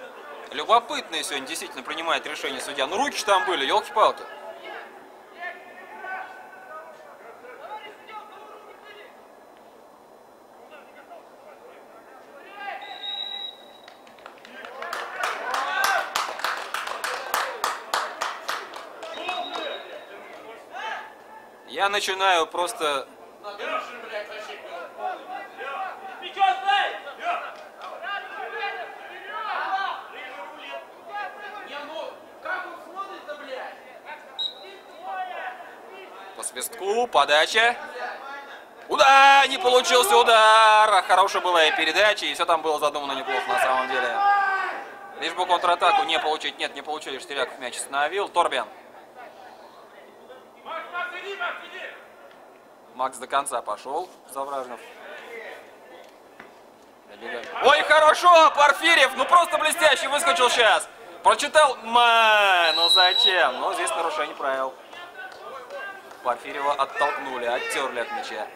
Любопытные сегодня действительно принимает решение судья. Ну, руки там были, елки-палки. Я начинаю просто... Нагрушен, блядь, вообще. Плечо ставь! Не, ну, как он смотрит-то, блядь? По свистку, подача. Удар! Не получился удар! Хорошая была и передача, и все там было задумано неплохо на самом деле. Лишь бы контратаку не получить. Нет, не получили. Штыряков мяч остановил. Торбин. Макс до конца пошел. Завражнов. Ой, хорошо! Порфирьев! Ну просто блестяще выскочил сейчас. Прочитал. Ну зачем? Ну здесь нарушение правил. Порфирьева оттолкнули, оттерли от мяча.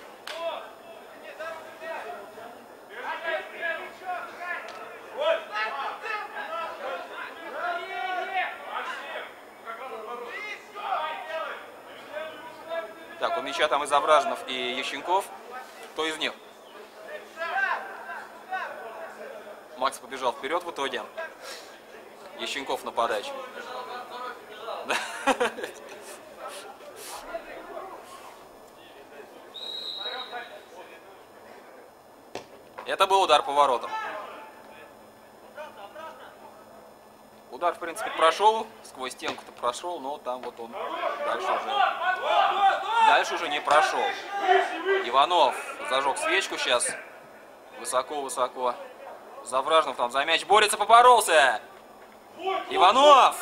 Так, у мяча там и Завражнов, и Ященков. Кто из них? Макс побежал вперед в итоге. Ященков на подачу. Это был удар по воротам. Удар, в принципе, прошел, сквозь стенку-то прошел, но там вот он дальше уже не прошел. Иванов зажег свечку сейчас. Высоко-высоко. Завражнов там за мяч борется, поборолся. Иванов!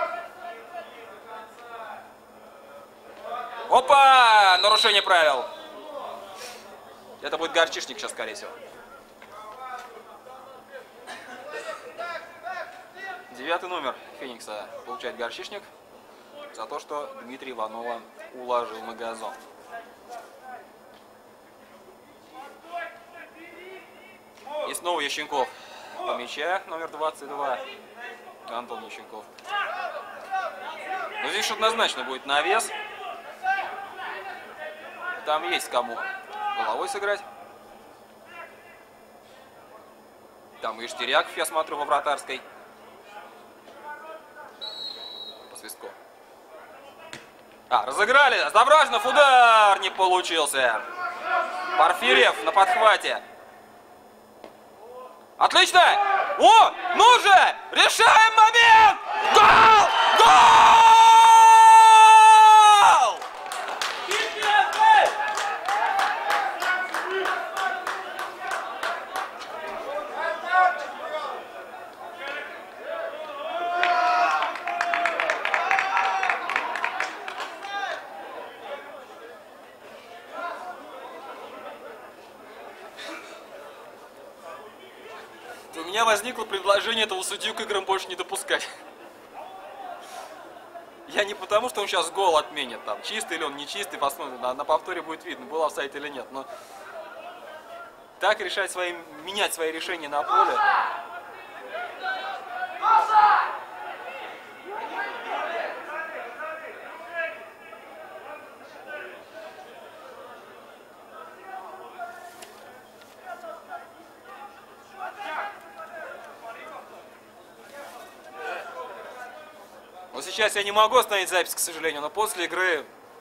Опа! Нарушение правил. Это будет Горчишник сейчас, скорее всего. 9-й номер Феникса получает Горчишник за то, что Дмитрия Иванова уложил на газон. И снова Ященков по мяча, номер 22. Антон Ященков. Но здесь однозначно будет навес. Там есть кому головой сыграть. Там и Штыряков, я смотрю, во вратарской. По свистку. Разыграли. Завражнов, удар не получился. Порфирьев на подхвате. Отлично! О, ну же! Решаем момент! Гол! Гол! У меня возникло предложение этого судью к играм больше не допускать. Я не потому, что он сейчас гол отменит, там, чистый или он не чистый, посмотрим, на повторе будет видно, был офсайд или нет. Но так решать менять свои решения на поле. Вот сейчас я не могу остановить запись, к сожалению, но после игры...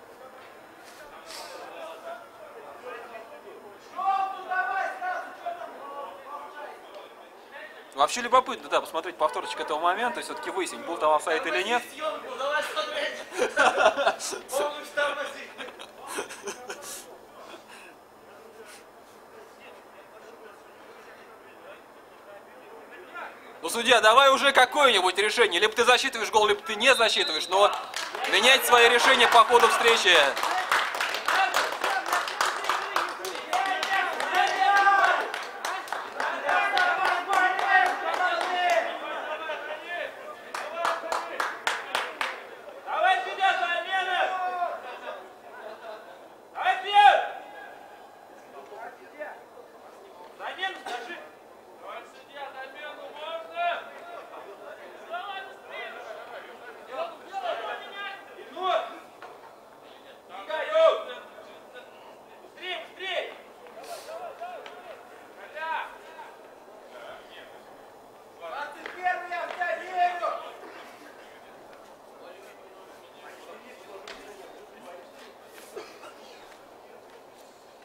Вообще любопытно, да, посмотреть повторчик этого момента, и все-таки выяснить, был там офсайд или нет. Ну, судья, давай уже какое-нибудь решение. Либо ты засчитываешь гол, либо ты не засчитываешь. Но менять свои решения по ходу встречи.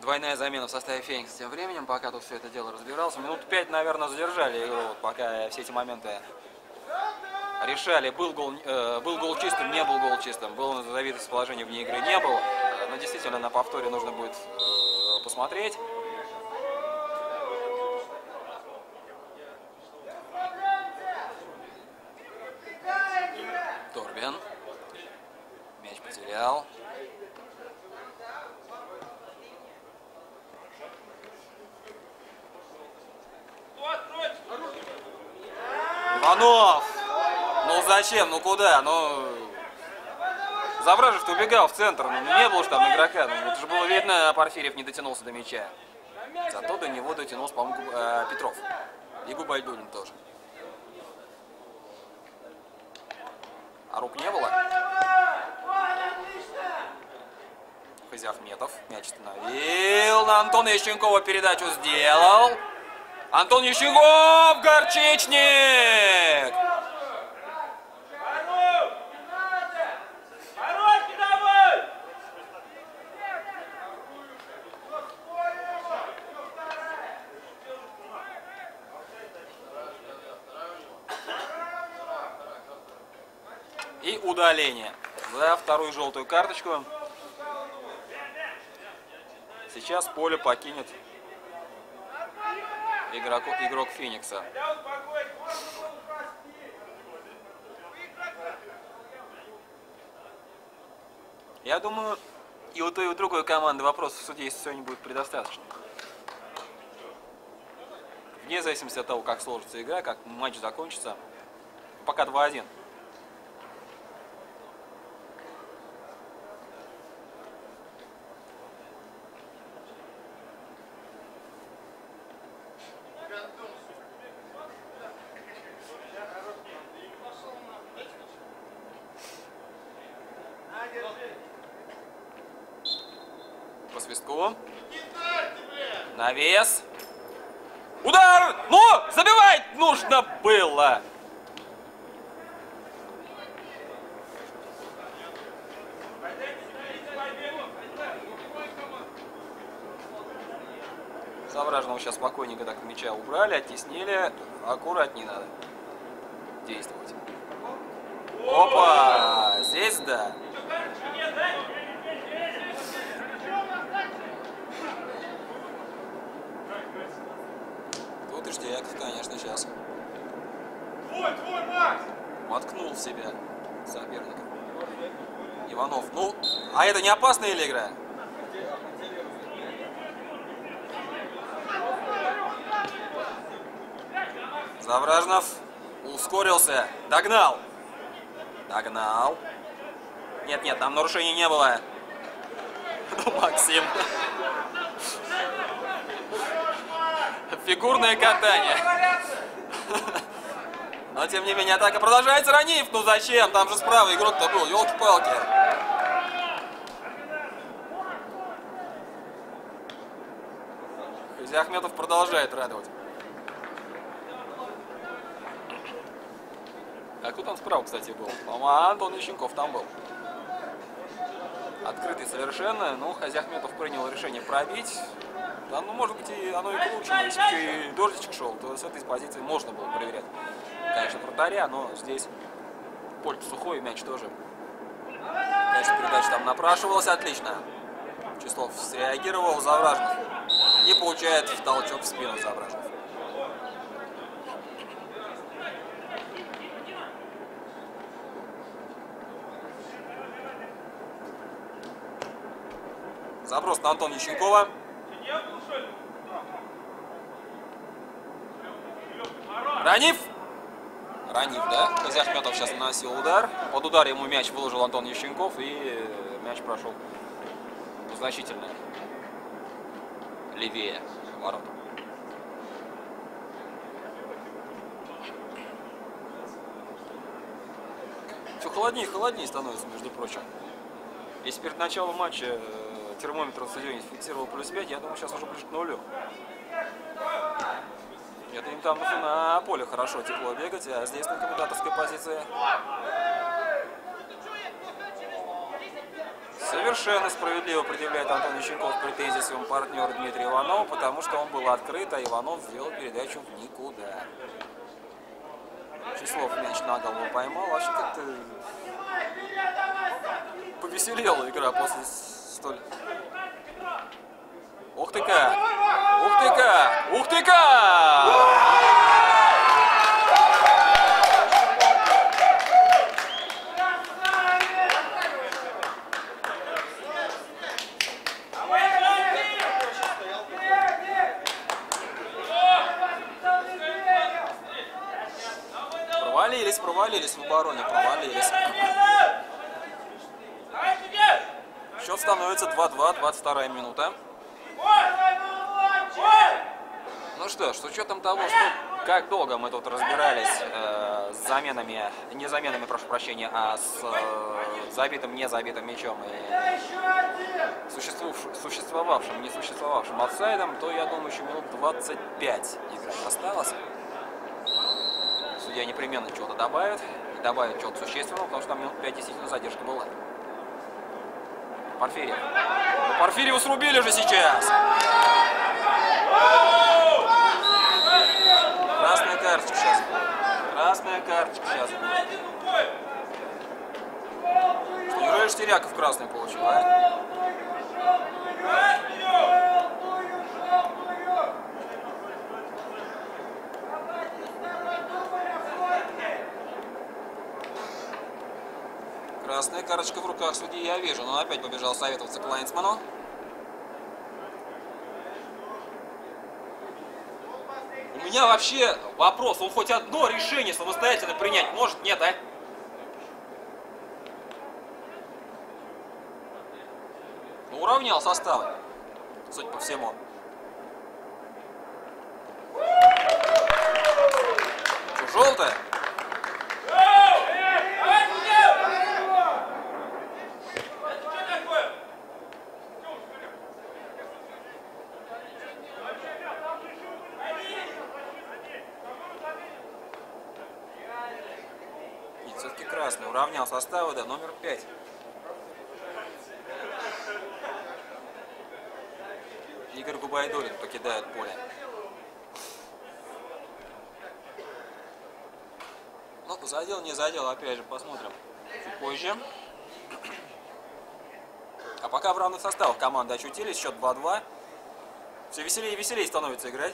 Двойная замена в составе Феникса тем временем, пока тут все это дело разбирался. Минут 5, наверное, задержали игру, вот, пока все эти моменты решали, был гол чистым, не был гол чистым, был завидность положения вне игры, не был. Но действительно на повторе нужно будет посмотреть. Торбин. Мяч потерял. Иванов! Ну зачем? Ну куда? Ну... Завражев-то убегал в центр, ну не было же там игрока. Ну, это же было видно, а Порфирьев не дотянулся до мяча. Зато до него дотянулся, по-моему, Петров. И Губайдуллин тоже. А рук не было? Хазиахметов мяч остановил. На Антона Ященкова передачу сделал. Антон Ященков! Горчичник! И удаление за вторую желтую карточку. Сейчас поле покинет игрок Феникса. Я думаю, и у той, и у другой команды вопросов в суде, если сегодня будет предостаточно. Вне зависимости от того, как сложится игра, как матч закончится. Пока 2-1. По свистку. Навес. Удар! Ну! Забивать нужно было! Завражного сейчас спокойненько так мяча убрали, оттеснили. Аккуратнее надо действовать. Опа! Здесь да. Тут и Ждяков, конечно, сейчас. Твой, Макс! Воткнул в себя соперника. Иванов. Ну, а это не опасная ли игра? Завражнов ускорился. Догнал. Догнал. Нет, там нарушений не было. Максим. Фигурное катание. Но тем не менее атака продолжается. Ранив. Ну зачем? Там же справа игрок-то был. Ёлки-палки. Хазиахметов продолжает радовать. А кто там справа, кстати, был? По-моему, Антон Ященков там был. Открытый совершенно. Ну, Хазиахметов принял решение пробить. Да, ну, может быть, и оно и к лучшему. Если бы и дождичек шел, то с этой позиции можно было проверять. Конечно, вратаря, но здесь поле сухой, мяч тоже. Конечно, передача там напрашивалась отлично. Числов среагировал, Завражнов. И получает толчок в спину Завражнов. Заброс на Антона Ященкова. Ранив! Ранив, да? Хазиахметов сейчас наносил удар. Под удар ему мяч выложил Антон Ященков, и мяч прошел значительно левее ворот. Все холоднее и холоднее становится, между прочим. Если перед началом матча термометр в стадионе фиксировал +5, я думаю, сейчас уже ближе к нулю. Это им там на поле хорошо, тепло бегать, а здесь на комментаторской позиции Совершенно справедливо предъявляет Антон Яченков претензии своему партнеру Дмитрию Иванову, потому что он был открыт, а Иванов сделал передачу в никуда. Числов мяч на голову поймал. Вообще как-то повеселела игра после столь... Ух ты как! Ух ты как! Ух ты как! Провалились в обороне, провалились. Счет становится 2-2, 22 минута. Ну что ж, с учетом того, что как долго мы тут разбирались с заменами, не заменами, прошу прощения, а с забитым, не забитым мячом и существовавшим, не существовавшим офсайдом, то я думаю, еще минут 25 играть осталось. Судья непременно чего-то добавит, и добавит чего-то существенного, потому что там минут 5 действительно задержка была. Порфирьев. Ну, Порфирьева срубили же сейчас! Красная карточка сейчас. Красная карточка сейчас. Что, неужели Штиряков красный получил, а? Красная карточка в руках судьи я вижу, но он опять побежал советоваться к Лайнсману. У меня вообще вопрос, он хоть одно решение самостоятельно принять может? Нет, а? Ну, уравнял составы, судя по всему. Что, желтая? Все-таки красный. Уравнял составы, да, номер 5. Игорь Губайдуллин покидает поле. Ну, задел, не задел, опять же, посмотрим чуть позже. А пока в равных составах команды очутились, счет 2-2. Все веселее и веселее становится играть.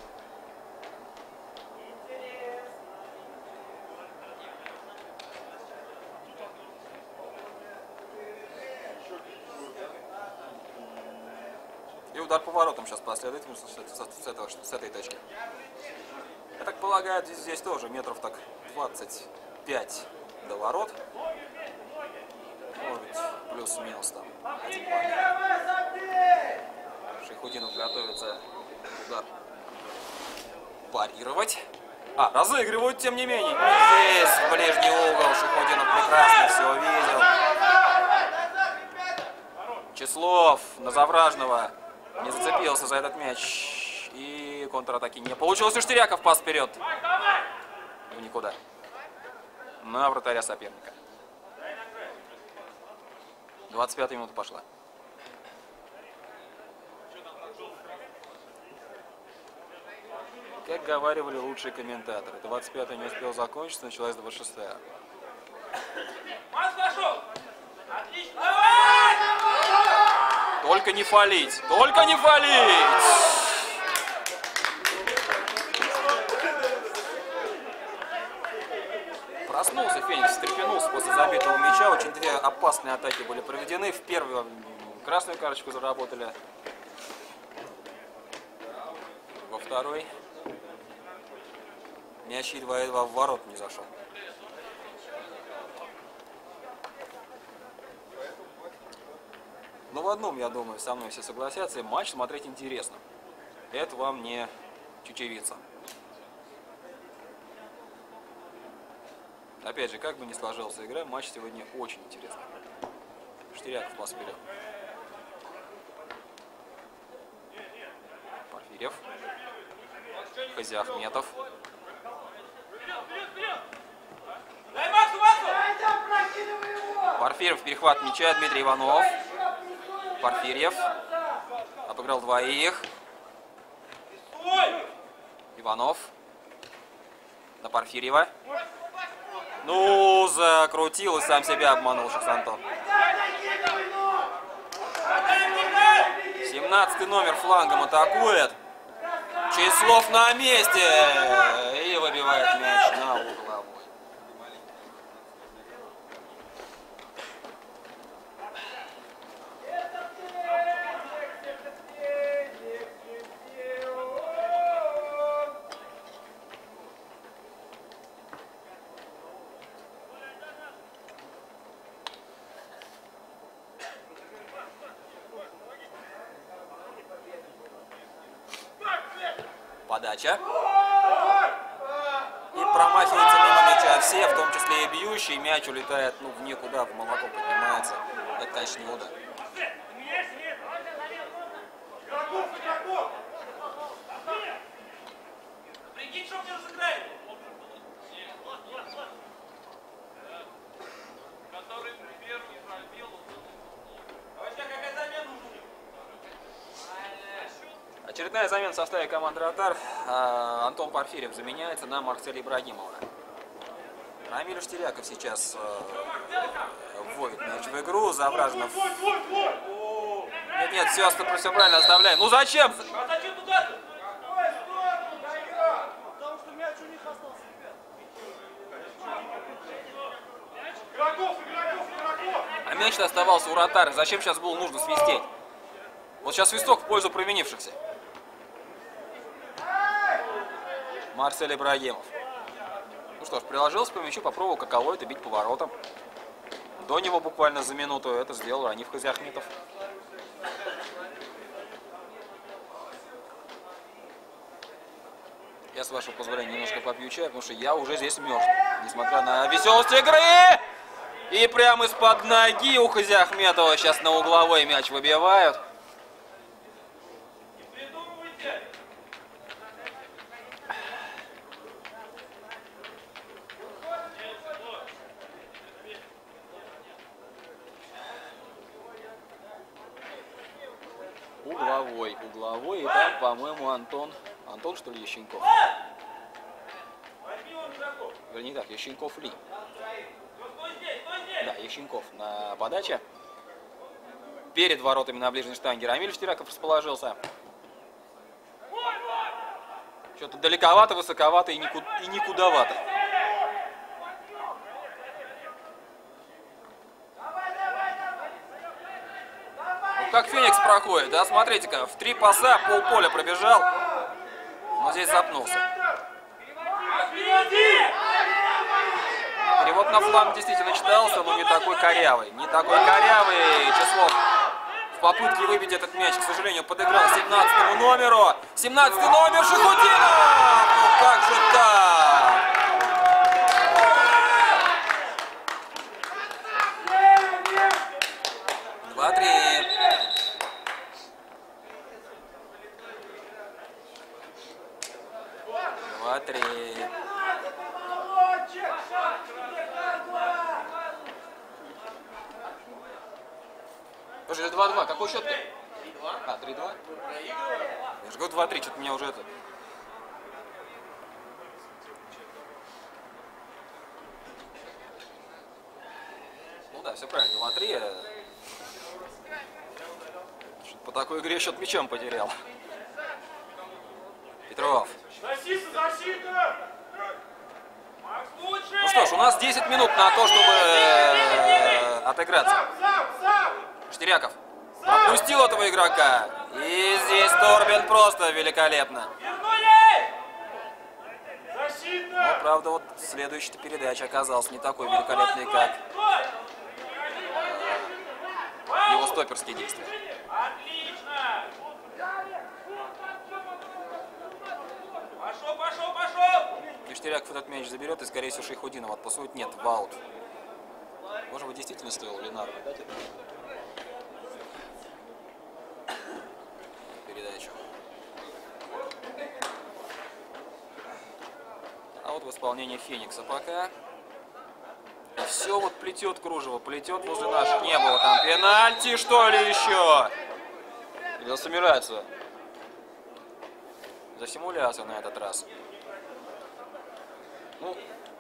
И удар по воротам сейчас последует с этой точки. Я так полагаю, здесь тоже метров так 25 до ворот. Может быть, плюс-минус там 1-2. Шайхутдинов готовится удар парировать. Разыгрывают, тем не менее. Здесь в ближний угол Шайхутдинов прекрасно все видел. Числов на Завражного не зацепился за этот мяч. И контратаки не получилось. У Штиряков пас вперед. В никуда. На вратаря соперника. 25-я минута пошла. Как говаривали лучшие комментаторы, 25-я не успел закончиться, началась 26-я. Только не фалить! Только не фалить! Проснулся Феникс, встрепенулся после забитого мяча. Очень две опасные атаки были проведены. В первую красную карточку заработали. Во второй мяч едва-едва в ворот не зашел. Но в одном, я думаю, со мной все согласятся, матч смотреть интересно. Это вам не чечевица. Опять же, как бы ни сложилась игра, матч сегодня очень интересный. Штиряков пас вперед. Порфирьев. Хазиахметов. Порфирьев, перехват мяча, Дмитрий Иванов. Порфирьев. Обыграл двоих. Иванов. На Порфирьева. Ну, закрутил и сам себя обманул сейчас Антон. 17-й номер флангом атакует. Числов на месте. И выбивает мяч на угловой. Подача. И промахивается мимо мяча все, в том числе и бьющий. Мяч улетает в никуда, в молоко поднимается. Это, конечно, не удар. Прикинь, что мне разыграет. Который первый пробил. Вообще, какая замена нужна? Очередная замена в составе команды «Ротар». Антон Порфирьев заменяется на Марселя Ибрагимова. Рамиль Штиряков сейчас вводит мяч в игру. Завраженов. Нет, все правильно оставляем. Ну зачем? А зачем туда-то? Потому что мяч у них остался, ребят. Игроков! А мяч-то оставался у «Ротара». Зачем сейчас было нужно свистеть? Вот сейчас свисток в пользу провинившихся. Марсель Ибрагимов. Ну что ж, приложился по мячу, попробовал каково это бить поворотом. До него буквально за минуту это сделал Раниф Хазиахметов. Я, с вашего позволения, немножко попью чай, потому что я уже здесь мерз. Несмотря на веселость игры. И прямо из-под ноги у Хазиахметова сейчас на угловой мяч выбивают. Угловой, и там, по-моему, Антон, что ли, Ященков? Вернее так, Ященков Ли. Да, Ященков на подаче. Перед воротами на ближней штанге Рамиль Штиряков расположился. Что-то далековато, высоковато и никудовато. Как Феникс проходит, да, смотрите-ка, в 3 паса полполя пробежал, но здесь запнулся. Перевод на фланг действительно читался, но не такой корявый. Не такой корявый. Числов в попытке выбить этот мяч, к сожалению, подыграл 17-му номеру. 17-й номер Шахутдинов! Ну как же так? Слушай, это 2-2. Какой счет-то? 3-2. А, 3-2? Я же говорю 2-3, что-то меня уже это... Ну да, все правильно, 2-3. По такой игре счет мячом потерял. Петров. Защита! Ну что ж, у нас 10 минут на то, чтобы отыграться. Штиряков пропустил этого игрока. И здесь Торбин просто великолепно. Но, правда, вот следующая передача оказалась не такой великолепной, как его стоперские действия. Отлично! Пошел! И Штиряков этот мяч заберет, и, скорее всего, Шайхутдинов отпасует. Нет, в аут. Может быть, действительно стоило Ленару дать это? Передачу. А вот в исполнении Феникса пока. все вот плетет кружево, плетет возле наших. Не было там пенальти, что ли, еще? Или за симуляцию? За симуляцию на этот раз. Ну,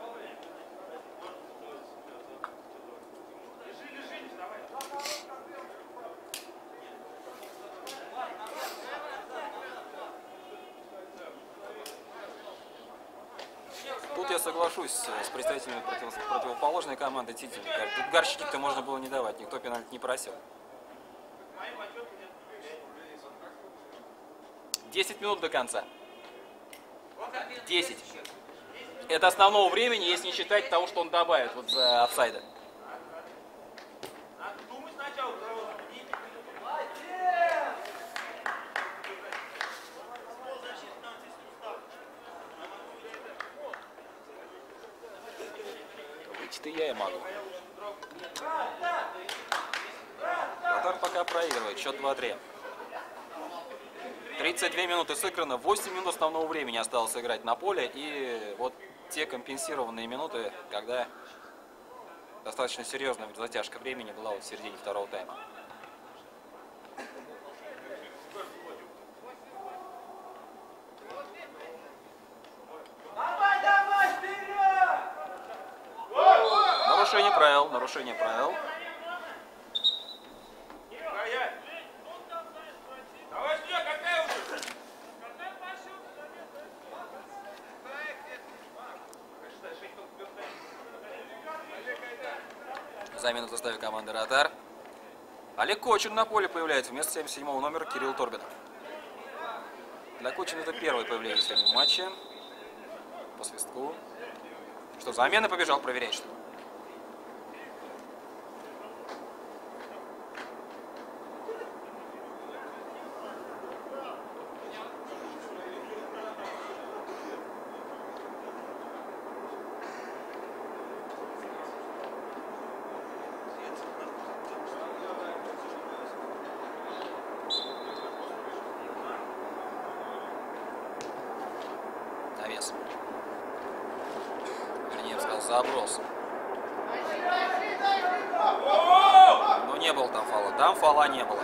тут я соглашусь с представителями противоположной команды Тити. Тут горщики-то можно было не давать, никто пенальти не просил. 10 минут до конца. 10. Это основного времени, если не считать того, что он добавит вот за офсайда. Выйти-то я и могу. Ротар пока проигрывает, счет 2-3. 32 минуты сыграно, 8 минут основного времени осталось играть на поле. И вот те компенсированные минуты, когда достаточно серьезная затяжка времени была вот в середине второго тайма. Нарушение правил, нарушение правил. Замена в составе команды Ротар. Олег Кочин на поле появляется вместо 77-го номера Кирилл Торбин. Для Кочина это первое появление сегодня в матче. По свистку. Что, замена побежал проверять, что ли? Навес. Вернее, я сказал, заброс. Но не было там фола. Там фола не было.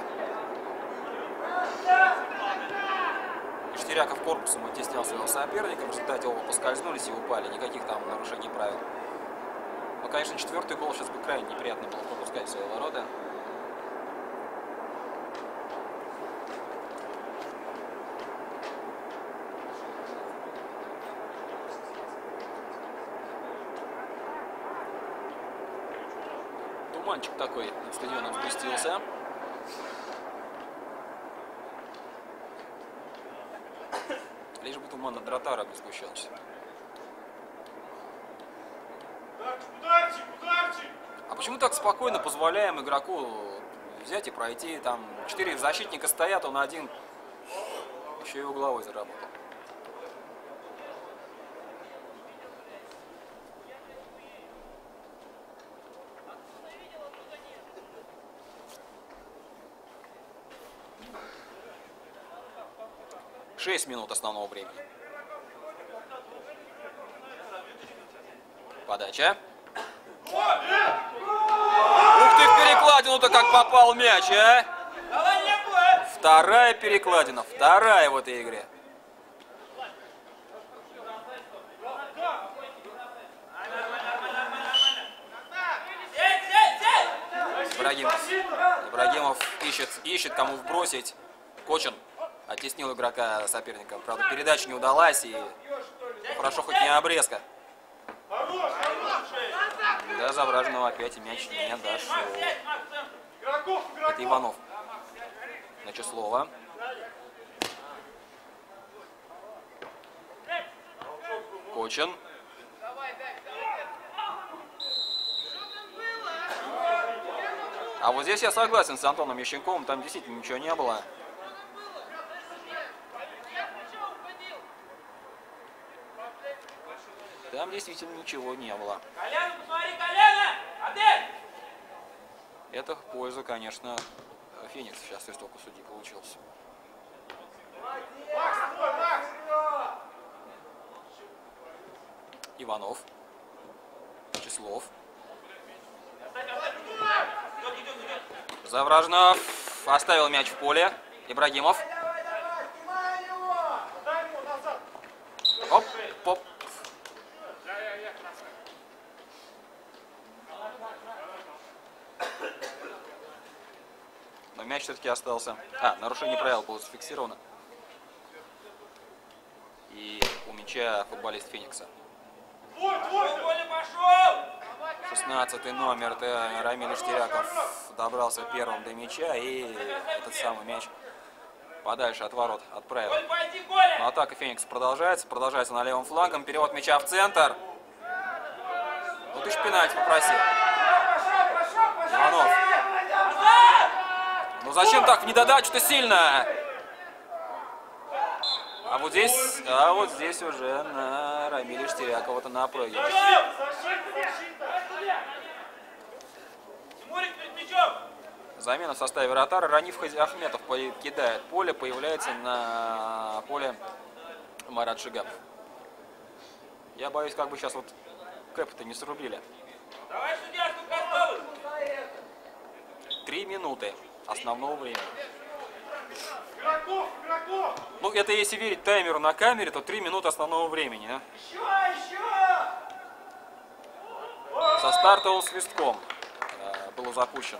Штиряков корпусом оттеснял своего соперника. В результате оба поскользнулись и упали. Никаких там нарушений правил. Но, конечно, четвертый гол сейчас бы крайне неприятно было пропускать в свои ворота. Туманчик такой над стадионом спустился. Лишь бы туман над Ротаром не сгущался. А почему так спокойно позволяем игроку взять и пройти? Там 4 защитника стоят, он один еще и угловой заработал. Шесть минут основного времени. Подача. Ух ты, в перекладину-то как попал мяч, а! Вторая перекладина, вторая в этой игре. Ибрагимов ищет кому вбросить. Кочин оттеснил игрока соперника. Правда, передача не удалась, и хорошо хоть не обрезка. До Забраженного опять мяч не дошел. Это Иванов. На Числова. Кочин. А вот здесь я согласен с Антоном Ященковым, там действительно ничего не было. Там действительно ничего не было. Коляна, посмотри, Коляна! Адель! Это в пользу, конечно, Феникс. Сейчас свисток у судьи получился. Иванов. Числов. Завражнов оставил мяч в поле. Ибрагимов. Оп, оп. Но мяч все-таки остался. Нарушение правил было зафиксировано. И у мяча футболист Феникса. 16-й номер Рамиль Штиряков добрался первым до мяча и этот самый мяч подальше от ворот отправил. Но атака Феникса продолжается на левом флангом. Перевод мяча в центр. Ну ты ж пенальти попросил. Иванов. Ну зачем так в недодачу-то сильно? А вот здесь уже на Рамиля Штирякова-то напрыгивает. Замена в составе вратаря. Раниф Ахметов покидает поле, появляется на поле Марат Шигапов. Я боюсь, как бы сейчас вот кэп-то не срубили. 3 минуты основного времени. Ну, это если верить таймеру на камере, то 3 минуты основного времени. Да? Со стартовым свистком было запущено.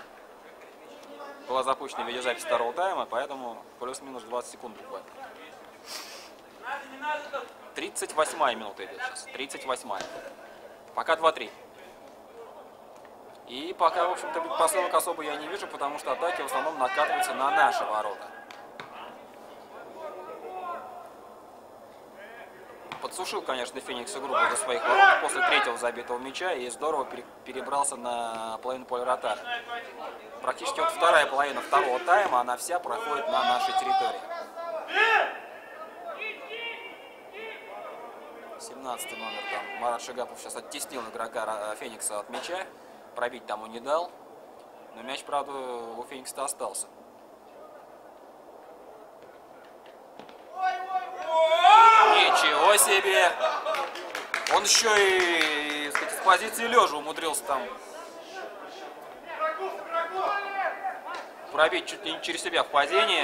Была запущена видеозапись второго тайма, поэтому плюс-минус 20 секунд буквально. 38-я минута идет сейчас. 38-я. Пока 2-3. И пока, в общем-то, посылок особо я не вижу, потому что атаки в основном накатываются на наши ворота. Подсушил, конечно, Феникс игру до своих ворот после третьего забитого мяча и здорово перебрался на половину поля вратаря. Практически вот вторая половина второго тайма, она вся проходит на нашей территории. 17-й номер там Марат Шигапов сейчас оттеснил игрока Феникса от мяча. Пробить тому не дал. Но мяч, правда, у Феникса остался. Ничего себе! Он еще и, сказать, с позиции лежа умудрился там пробить чуть ли не через себя в падении.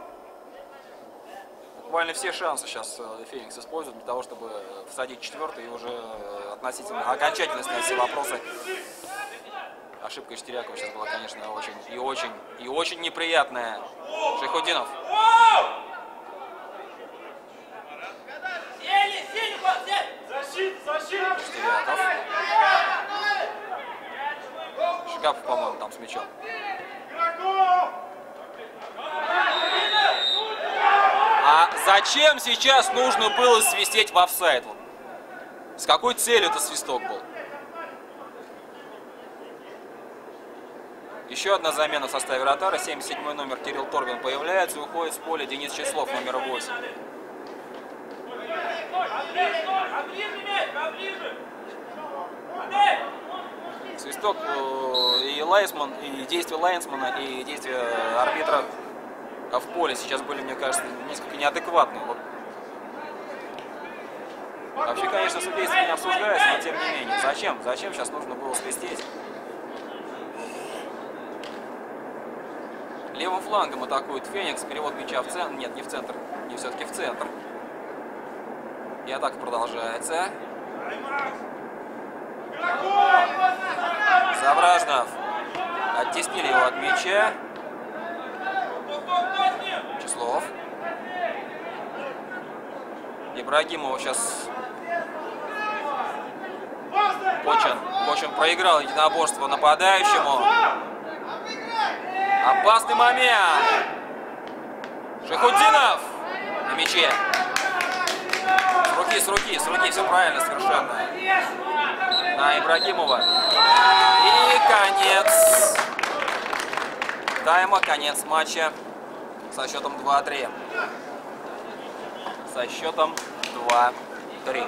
Буквально все шансы сейчас Феникс использует для того, чтобы всадить четвертый и уже относительно окончательно снять все вопросы. Ошибка Штирякова сейчас была, конечно, очень неприятная. Шайхутдинов. Штиряков. Шигапов, по-моему, там с мячом. А зачем сейчас нужно было свистеть в офсайд? С какой целью этот свисток был? Еще одна замена в составе вратаря. 77-й номер Кирилл Торбин появляется и уходит с поля Денис Числов, номер 8. Свисток и Лайнсман, и действия Лайнсмана, и действия арбитра в поле сейчас были, мне кажется, несколько неадекватные. Вот. Вообще, конечно, судейство не обсуждается, но тем не менее. Зачем? Зачем сейчас нужно было свистеть? Левым флангом атакует Феникс. Перевод мяча в центр. Нет, не в центр. Не все-таки в центр. И атака продолжается. Завражнов. Оттеснили его от мяча. Числов. Ибрагимов сейчас. Кочин проиграл единоборство нападающему. Опасный момент. Шайхутдинов на мяче. С руки, все правильно совершенно. На Ибрагимова. И конец тайма, конец матча со счетом 2-3. Со счетом 2-3.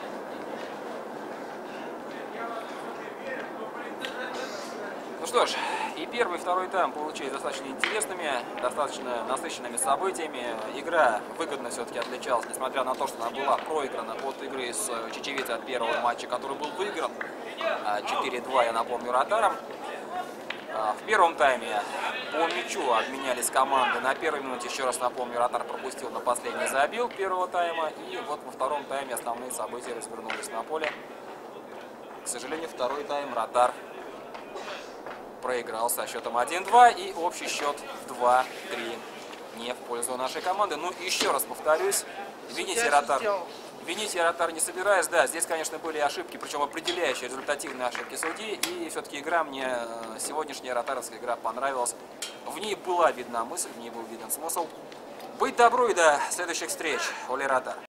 Ну что ж, и первый, и второй тайм получились достаточно интересными, достаточно насыщенными событиями. Игра выгодно все-таки отличалась, несмотря на то, что она была проиграна от игры с Чечевицей от первого матча, который был выигран 4-2, я напомню, вратаром. В первом тайме по мячу обменялись команды. На первой минуте, еще раз напомню, Ротар пропустил, на последний забил первого тайма. И вот во втором тайме основные события развернулись на поле. К сожалению, второй тайм Ротар проиграл со счетом 1-2. И общий счет в 2-3 не в пользу нашей команды. Ну, еще раз повторюсь, видите, Ротар не собираясь. Да, здесь, конечно, были ошибки, причем определяющие, результативные ошибки судьи. И все-таки игра мне, сегодняшняя ротаровская игра понравилась. В ней была видна мысль, в ней был виден смысл. Быть добру и до следующих встреч. Оли Ротар.